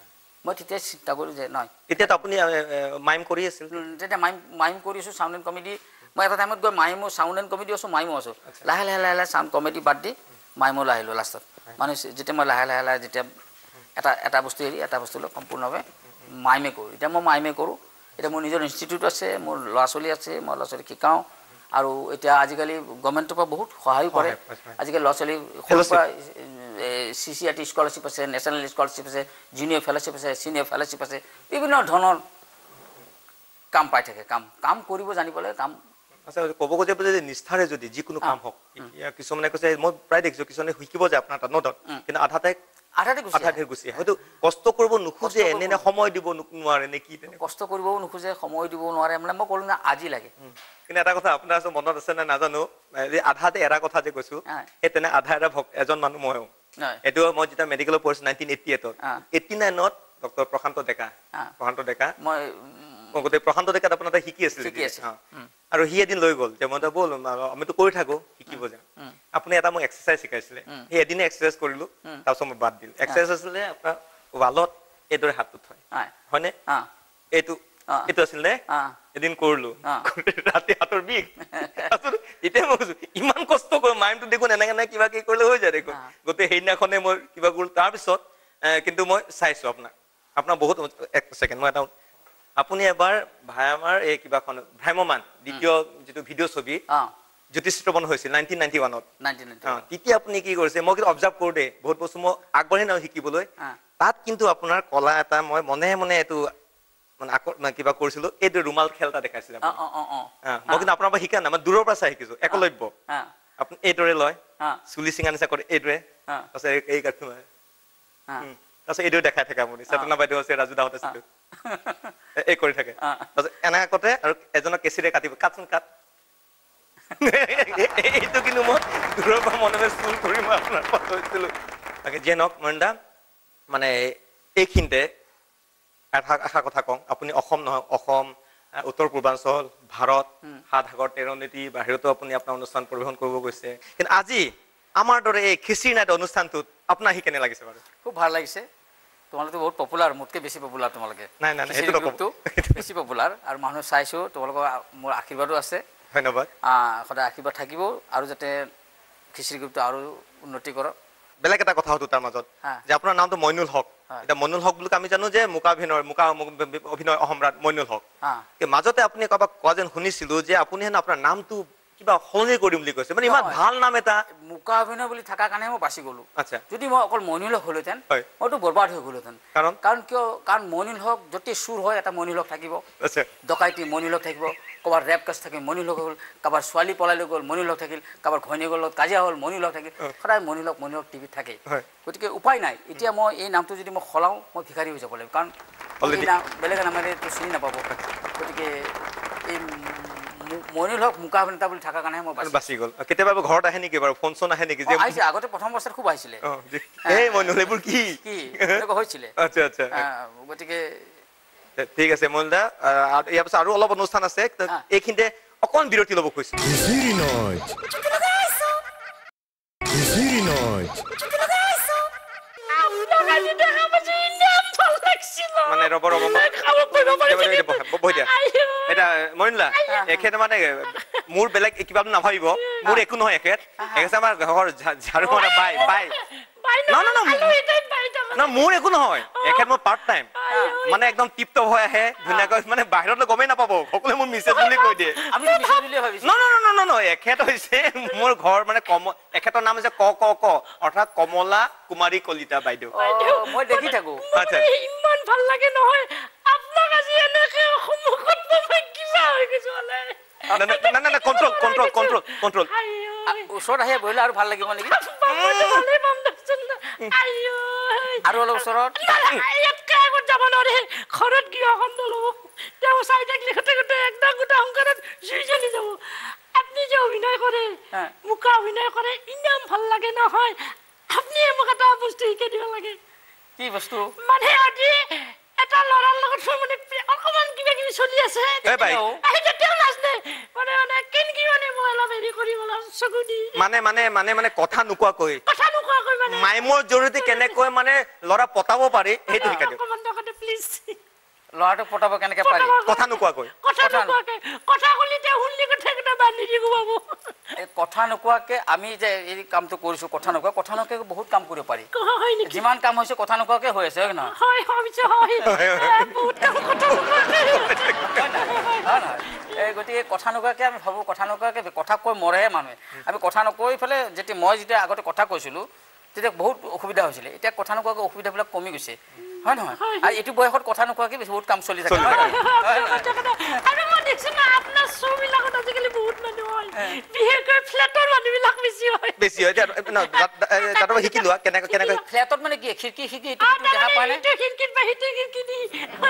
মই তেতিয়া চিন্তা কৰোঁ যে নহয় তেতিয়াতো আপুনি মাইম কৰি আছিল তেতিয়া মাইম মাইম কৰি আছোঁ চাউণ্ড এণ্ড কমেডি মই এটা টাইমত গৈ মাইমো চাউণ্ড এণ্ড কমেডি আছোঁ মাইমো আছোঁ লাহে লাহে লাহে লাহে চাউণ্ড কমেডি বাদ দি মাইমলৈ আহিলোঁ লাষ্টত মানে যেতিয়া মই লাহে লাহে লাহে যেতিয়া এটা এটা বস্তু এৰি এটা বস্তু লৈ সম্পূৰ্ণভাৱে মাইমে কৰোঁ এতিয়া মই মাইমে কৰোঁ এতিয়া মোৰ নিজৰ ইনষ্টিটিউট আছে মোৰ ল'ৰা ছোৱালী আছে মই ল'ৰা ছোৱালীক শিকাওঁ আৰু এতিয়া আজিকালি গভৰ্ণমেণ্টৰ পৰা বহুত সহায়ো কৰে আজিকালি ল'ৰা ছোৱালী সৰুৰ পৰা C C R T scholarship আছে নেশ্যনেল স্কলাৰশ্বিপ আছে জুনিয়ৰ ফেলোশ্বিপ আছে চিনিয়ৰ ফেলোশ্বিপ আছে বিভিন্ন ধৰণৰ কাম পাই থাকে কাম কাম কৰিব জানিব লাগে কাম আচ্ছা ক'ব গ'লে যদি নিষ্ঠাৰে যদি যিকোনো কাম হওক কিছুমানে কৈছে মই প্ৰায় দেখিছোঁ কিছুমানে শিকিব যায় আপোনাৰ তাত নদত কিন্তু আধাতে আধাতে আধাতে গুচি হয়তো কষ্ট কৰিব নোখোজে এনে এনে সময় দিব নোৱাৰে নে কি কষ্ট কৰিবও নোখোজে সময় দিব নোৱাৰে মানে মই ক'লো না আজি লাগে কিন্তু এটা কথা আপোনাৰ মনত আছে নে নাজানো আধাতে এৰা কথা যে কৈছোঁ সেই তেনে আধা এৰা এজন মানুহ ময়ো এইটো মই যেতিয়া মেডিকেলত পঢ়িছোঁ নাইনটিন এইটি এইটত এইটি নাইনত ডক্টৰ প্ৰশান্ত ডেকা প্ৰশান্ত ডেকা মই গোটেই প্ৰশান্ত ডেকাত আপোনাৰ তাত শিকি আছিলে আৰু সি এদিন লৈ গ'ল যে মই ব'ল আমিতো কৰি থাকোঁ শিকিব যাওঁ আপুনি এটা মোক এক্সাৰচাইজ শিকাইছিলে সেই এদিনে এক্সাৰচাইজ কৰিলোঁ তাৰপিছত মই বাদ দিলোঁ এক্সাৰচাইজ আছিলে আপোনাৰ ৱালত এইদৰে হাতটো থয় হয়নে এইটো এইটো আছিল নে এদিন কৰিলোঁ ৰাতি হাতৰ বিষ এতিয়া মই কৈছোঁ ইমান কষ্ট কৰোঁ মাইণ্ডটো দেখোন এনেকে নাই কিবা কিবি কৰিলে হৈ যায় দেখোন গোটেই সেইদিনাখনে মই কিবা কৰিলোঁ তাৰপিছত কিন্তু মই চাইছোঁ আপোনাক আপোনাৰ বহুত এক ছেকেণ্ড মই এটা আপুনি এবাৰ ভায়ামাৰ এই কিবাখন ভ্ৰাম্যমান দ্বিতীয় যিটো ভিডিঅ' ছবি জ্যোতিষিত্ৰপণ হৈছিল নাইনটিন নাইনটি ওৱানত তেতিয়া আপুনি কি কৰিছে মই কিন্তু অবজাৰ্ভ কৰোঁ দেই বহুত বস্তু মই আগবাঢ়ি নাও শিকিবলৈ তাত কিন্তু আপোনাৰ কলা এটা মই মনে মনে এইটো মানে আকৌ কিবা কৰিছিলোঁ এইটো ৰুমাল খেল এটা দেখাইছিলে মই কিন্তু আপোনাৰ পৰা শিকা নাই মই দূৰৰ পৰা চাই শিকিছোঁ একলব্য আপুনি এইদৰে লয় চুলি চিঙা নিচা কৰে এইদৰে তাৰপিছত এই কাঠি মাৰে তাৰপিছত এইদৰে দেখাই থাকে আপুনি চেতনা বাইদেউ আছে ৰাজু দাহঁত আছিলোঁ এই কৰি থাকে তাৰপিছত এনেকে কতে আৰু এজনক কেঁচিৰে কাটিব কাটচোন কাট এইটো কিন্তু মই দূৰৰ পৰা মনে মনে চুল কৰি মই আপোনাৰ পৰা কৈছিলোঁ তাকে যিয়ে নহওক মৰিন্দা মানে এইখিনিতে এষাৰ কথা কওঁ আপুনি অসম নহয় অসম উত্তৰ পূৰ্বাঞ্চল ভাৰত সাত সাগৰ তেৰ নদী বাহিৰতো আপুনি আপোনাৰ অনুষ্ঠান পৰিৱেশন কৰিব গৈছে কিন্তু আজি আমাৰ দৰে এই খিচিৰি নাইট অনুষ্ঠানটোত আপোনাৰ আহি কেনে লাগিছে বাৰু খুব ভাল লাগিছে তোমালোকে বহুত পপুলাৰ মোতকৈ বেছি পপুলাৰ তোমালোকে নাই নাই সেইটো গ্ৰুপটো বেছি পপুলাৰ আৰু মানুহ চাইছোঁ তোমালোকৰ মোৰ আশীৰ্বাদো আছে ধন্যবাদ সদায় আশীৰ্বাদ থাকিব আৰু যাতে খিচিৰি গ্ৰুপটো আৰু উন্নতি কৰক বেলেগ এটা কথা হতো তাৰ মাজত যে আপোনাৰ নামটো মইনুল হক এটা মইনুল হক বুলি আমি জানো যে মুকা অভিনয় মুকা অভিনয় অসম্ৰাট মইনুল হক মাজতে আপুনি কাৰোবাক কোৱা যেন শুনিছিলো যে আপুনি হেনো আপোনাৰ নামটো কিবা সলনি কৰিম বুলি কৈছে মানে ইমান ভাল নাম এটা মুকা অভিনয় বুলি থকাৰ কাৰণে মই বাছি গ'লো আচ্ছা যদি মই অকল মইনুল হক হ'লোহেঁতেন মইতো বৰবাদ হৈ গ'লোহেঁতেন কাৰণ কাৰণ কিয় কাৰণ মইনুল হক যদি চুৰ হয় এটা মইনুল হক থাকিব ডকাইতি মইনুল হক থাকিব কাৰোবাৰ ৰেপ কেছ থাকিল মইনুল হক হ'ল কাৰোবাৰ ছোৱালী পলাই লৈ গ'ল মইনুল হক থাকিল কাৰোবাৰ ঘৈণীয়েকৰ লগত কাজিয়া হ'ল মইনুল হক থাকিল সদায় মইনুল হক মইনুল হক টিভিত থাকে গতিকে উপায় নাই এতিয়া মই এই নামটো যদি মই সলাওঁ মই ভিখাৰী হৈ যাব লাগিব কাৰণ বেলেগ নামেৰেতো চিনি নাপাব গতিকে এই মইনুল হক মুকা অভিনেতা বুলি থকাৰ কাৰণে মই বাচি গ'ল কেতিয়াবা ঘৰত আহে নেকি বাৰু ফোন চোন আহে নেকি যে আহিছে আগতে প্ৰথম অৱস্থাত খুব আহিছিলে এই মইনুল এইবোৰ কি কি এনেকুৱা হৈছিলে আচ্ছা আচ্ছা গতিকে ঠিক আছে মইনুলদা ইয়াৰ পাছত আৰু অলপ অনুষ্ঠান আছে এইখিনিতে অকণ বিৰতি ল'ব খুজিছোঁ খিচিৰি নাইট খিচিৰি নাইট মানে ৰব ৰব বহি দিয়া এটা মইনুলা এখেত মানে মোৰ বেলেগ কিবা নাভাবিব মোৰ একো নহয় এখেত এখেত আমাৰ ঘৰ ঝাৰু মানে বাই বাই না মোৰ একো নহয় এখেত মোৰ পাৰ্ট টাইম মানে একদম টিপ টপ হৈ আহে ধুনীয়াকৈ মানে বাহিৰলৈ গমেই নাপাব সকলোৱে মোৰ মিছেছ বুলি কৈ দিয়ে এখেত হৈছে মোৰ ঘৰ মানে কম এখেতৰ নাম হৈছে ক ক ক অৰ্থাৎ কমলা কুমাৰী কলিতা বাইদেউ মই দেখি থাকো আচ্ছা ইমান ভাল লাগে নহয় আপোনাক আজি এনেকে সন্মুখত মই কিবা হৈ গৈছো মানে না না না কন্ট্ৰোল কন্ট্ৰোল কন্ট্ৰোল কন্ট্ৰোল ওচৰত আহি বহিলে আৰু ভাল লাগিব নেকি আৰু অলপ ওচৰত যাব নোৱাৰে ঘৰত কিয় সন্দেহ ল'ব তেওঁ চাই থাকিলে গোটেই গোটেই একদম গোটেই সংসাৰত জুই জ্বলি যাব আপুনি যে অভিনয় কৰে মুকা অভিনয় কৰে ইমান ভাল লাগে নহয় আপুনি মোক এটা বস্তু শিকাই দিব লাগে কি বস্তু মানে আজি এটা ল'ৰাৰ লগত মানে অকমান কিবা কিবি চলি আছে তেওঁ নাচনে মানে মানে কেনেকে মানে মই অলপ হেৰি কৰিব চকু দি মানে মানে মানে মানে কথা নোকোৱাকৈ কথা নোকোৱাকৈ মানে মাইমৰ জৰিয়তে কেনেকৈ মানে ল'ৰা পতাব পাৰি সেইটো শিকাই দিয়ক প্লিজ ল'ৰাটো পতাব কেনেকে পাৰি কথা নোকোৱাকৈ কথা নোকোৱাকৈ কথা কলি তেওঁ শুনলি কথা কেইটা বান্ধি দিব বাবু এই কথা নোকোৱাকে আমি যে এই কামটো কৰিছোঁ কথা নোকোৱা কথা নোকোৱাকে বহুত কাম কৰিব পাৰি যিমান কাম হৈছে কথা নোকোৱাকে হৈ আছে হয় নহয় হয় হয় বহুত কাম কথা এই গতিকে কথা নোকোৱাকে আমি ভাবোঁ কথা নোকোৱাকে কথা কৈ মৰেহে মানুহে আমি কথা নকৈ পেলে যেতিয়া মই যেতিয়া আগতে কথা কৈছিলোঁ তেতিয়া বহুত অসুবিধা হৈছিলে এতিয়া কথা নোকোৱাকৈ অসুবিধাবিলাক কমি গৈছে হয় নহয় আৰু এইটো বয়সত কথা নোকোৱাকে বহুত কাম চলি থাকে আৰু মই দেখিছোঁ না আপোনাৰ শ্ব'বিলাকত আজিকালি বহুত মানুহ হয় বিশেষকৈ ফ্লেটৰ মানুহবিলাক বেছি হয় বেছি হয় দাদা শিকি লোৱা কেনেকৈ কেনেকৈ ফ্লেটত মানে কি খিৰিকী খিৰিকী এইটো দেখা পায় নে খিৰিকীত বা সিটো খিৰিকী দি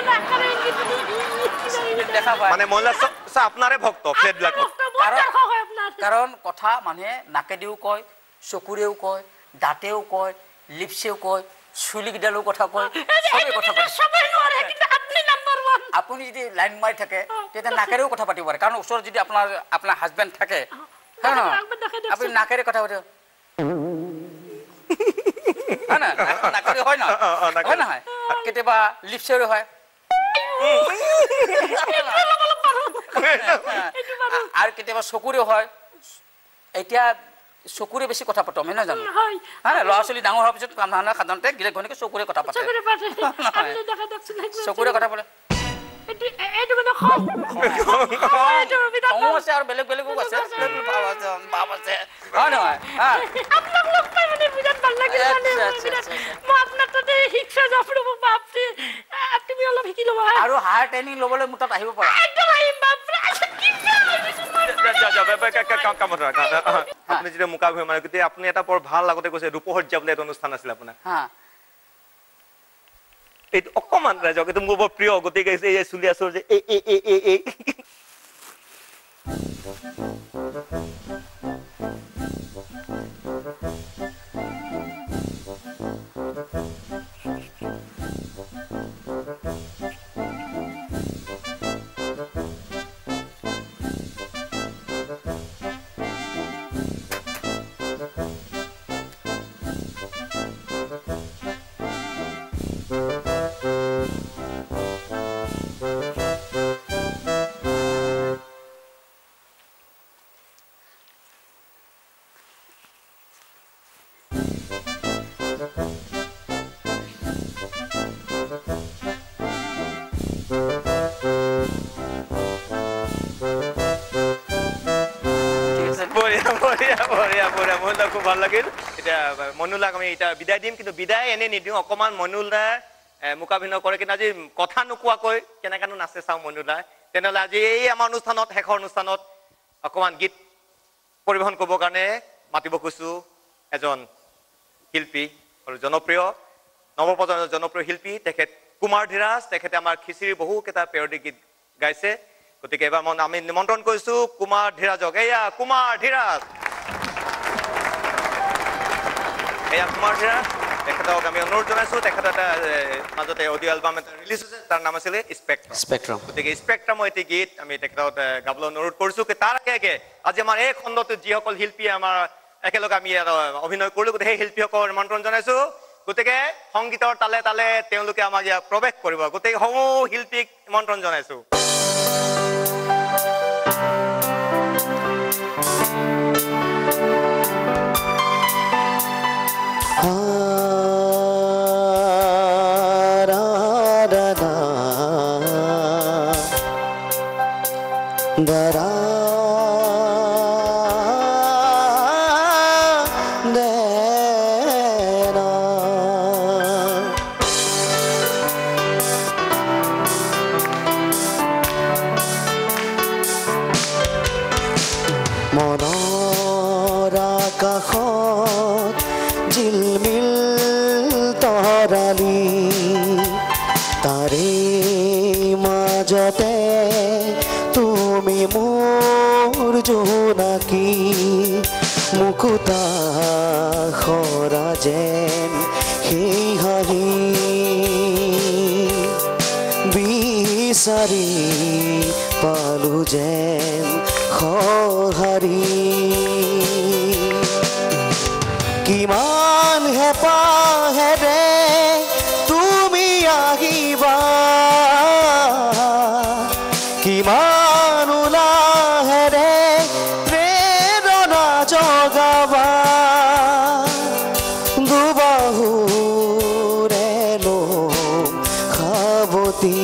দেখা পায় মানে মহিলা চব আপোনাৰে ভক্ত ফ্লেটবিলাকত কাৰণ কথা মানুহে নাকেদিও কয় চকুৰেও কয় দাঁতেও কয় লিপসেও কয় চুলিকেইডালো কথা কয় চবেই কথা পাতে আপুনি যদি লাইন মাৰি থাকে তেতিয়া নাকেৰেও কথা পাতিব পাৰে কাৰণ ওচৰত যদি আপোনাৰ আপোনাৰ হাজবেণ্ড থাকে হয় নহয় আপুনি নাকেৰে কথা পাতিব হয় না নাকেৰে হয় নহয় হয় নহয় কেতিয়াবা লিপসেৰে হয় আৰু কেতিয়াবা চকুৰে হয় এতিয়া চকুৰে বেছি কথা পাতো আমি নহয় জানো হা ল'ৰা ছোৱালী ডাঙৰ হোৱাৰ পিছত কাম ধাৰণা সাধাৰণতে গিলে ঘনীকে চকুৰে কথা পাতে চকুৰে কথা পাতে আৰু বেলেগ বেলেগো আছে ভাৱ আছে হয় নহয় আৰু হায়াৰ ট্ৰেইনিং ল'বলৈ মোৰ তাত আহিব পাৰে আপুনি যেতিয়া মুকাভিনয় মানে গোটেই আপুনি এটা বৰ ভাল লাগতে কৈছে ৰূপসজ্জা বুলি এটা অনুষ্ঠান আছিল আপোনাৰ এইটো অকমান ৰাজক এইটো মোৰ বৰ প্ৰিয় গতিকে এই চুলি আছো যে এই এই এই এই এই খুব ভাল লাগিল এতিয়া মনুলাক আমি এতিয়া বিদায় দিম কিন্তু বিদায় এনে নিদিওঁ অকমান মনুলা মুকাভিনয় কৰে কিন্তু আজি কথা নোকোৱাকৈ কেনেকানো নাচে চাওঁ মনুলা তেনেহ'লে আজি এই আমাৰ অনুষ্ঠানত শেষৰ অনুষ্ঠানত অকমান গীত পৰিৱেশন কৰিবৰ কাৰণে মাতিব খুজিছোঁ এজন শিল্পী আৰু জনপ্ৰিয় নৱপ্ৰজন্মৰ জনপ্ৰিয় শিল্পী তেখেত কুমাৰ ধীৰাজ তেখেতে আমাৰ খিচিৰি বহুকেইটা পেৰডি গীত গাইছে গতিকে এবাৰ মই আমি নিমন্ত্ৰণ কৰিছোঁ কুমাৰ ধীৰাজক এয়া কুমাৰ ধীৰাজ এয়া কুমাৰ ধীৰাজ তেখেতক আমি অনুৰোধ জনাইছোঁ তেখেত এটা মাজতে অডিঅ' এলবাম এটা ৰিলিজ হৈছে তাৰ নাম আছিলে স্পেক্ট্ৰাম স্পেক্ট্ৰাম গতিকে স্পেক্ট্ৰামৰ এটি গীত আমি তেখেতক গাবলৈ অনুৰোধ কৰিছোঁ তাৰ আগে আগে আজি আমাৰ এই খণ্ডটোত যিসকল শিল্পীয়ে আমাৰ একেলগে আমি অভিনয় কৰিলোঁ গতিকে সেই শিল্পীসকলক নিমন্ত্ৰণ জনাইছোঁ গতিকে সংগীতৰ তালে তালে তেওঁলোকে আমাক ইয়াত প্ৰৱেশ কৰিব গতিকে সমূহ শিল্পীক নিমন্ত্ৰণ জনাইছোঁ মুকুতা খৰা যেন সেই হাঁহি বিচাৰি পালো যেন সঁহাৰি কিমান হেঁপাহেৰে তুমি আহিবা কিমান উলাহেৰে দুবাহুৰে লম খাবতি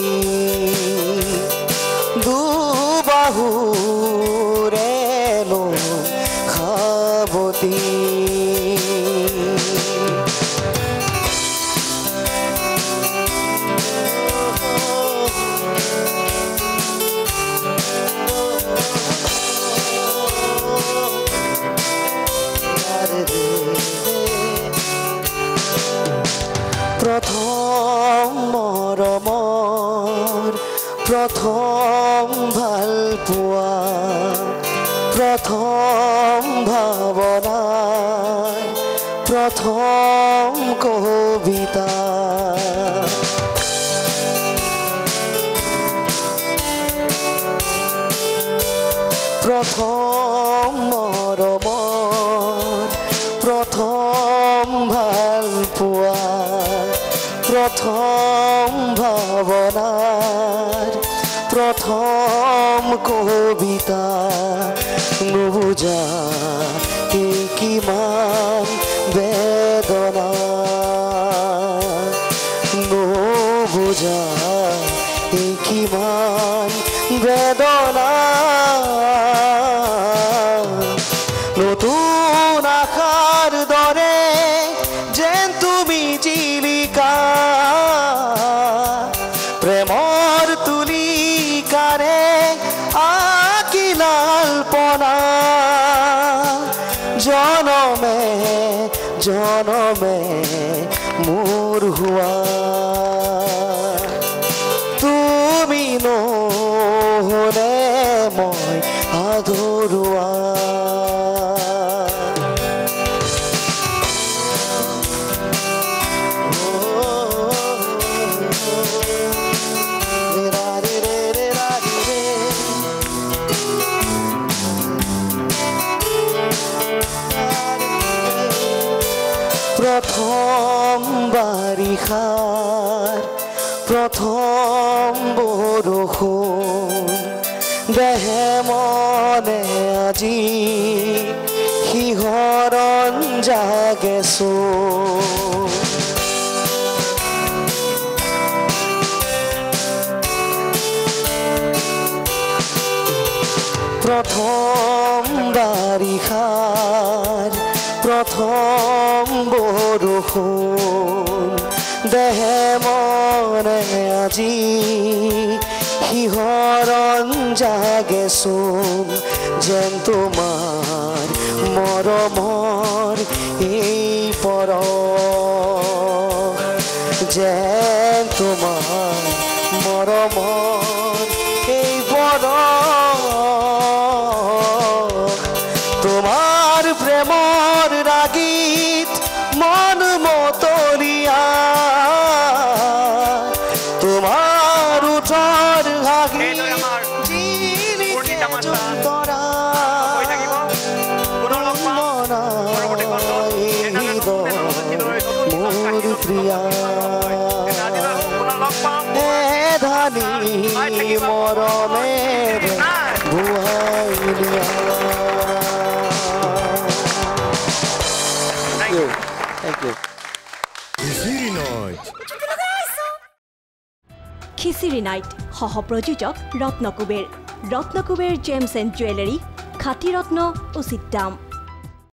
দুবাহুৰে লম খাবতি প্ৰথম মৰমৰ প্ৰথম ভাল পোৱা প্ৰথম ভাৱনাৰ প্ৰথম কবিতা প্ৰথম মৰমৰ প্ৰথম ভাল পোৱা প্ৰথম ভাৱনাৰ প্ৰথম কবিতা নুবুজা এই কিমান বেদনা নুবুজা এই কিমান বেদনা নতুন আশাৰ দৰে যেন তুমি জিলিকা প্ৰেমৰ তুলিকাৰে আকিলাল পনা জনমে জনমে মোৰ হোৱা তুমি নহ'লে মই আধৰুৱা প্ৰথম বাৰিষাৰ প্ৰথম বৰষুণ দেহে মনে আজি শিহৰণ জাগেছো প্ৰথম বাৰিষাৰ প্ৰথম বৰষুণ দেহে মনে আজি শিহৰণ জাগেচোন যেন তোমাৰ মৰমৰ এই পৰশ যেন তোমাৰ মৰমৰ এই পৰশ তোমাৰ প্ৰেমৰ ৰাগীত মন মতলীয়া তোমাৰ ওঠৰ হাগি জিলিকে যন্তৰা মোৰ প্ৰিয়া এধানি মৰমেৰে বুঢ়াই নিয়া Thank you. Khichiri night Khichiri night সহ প্ৰযোজক Ratnakuber Ratnakuber gems and jewellery খাতি ৰত্ন উচিত দাম।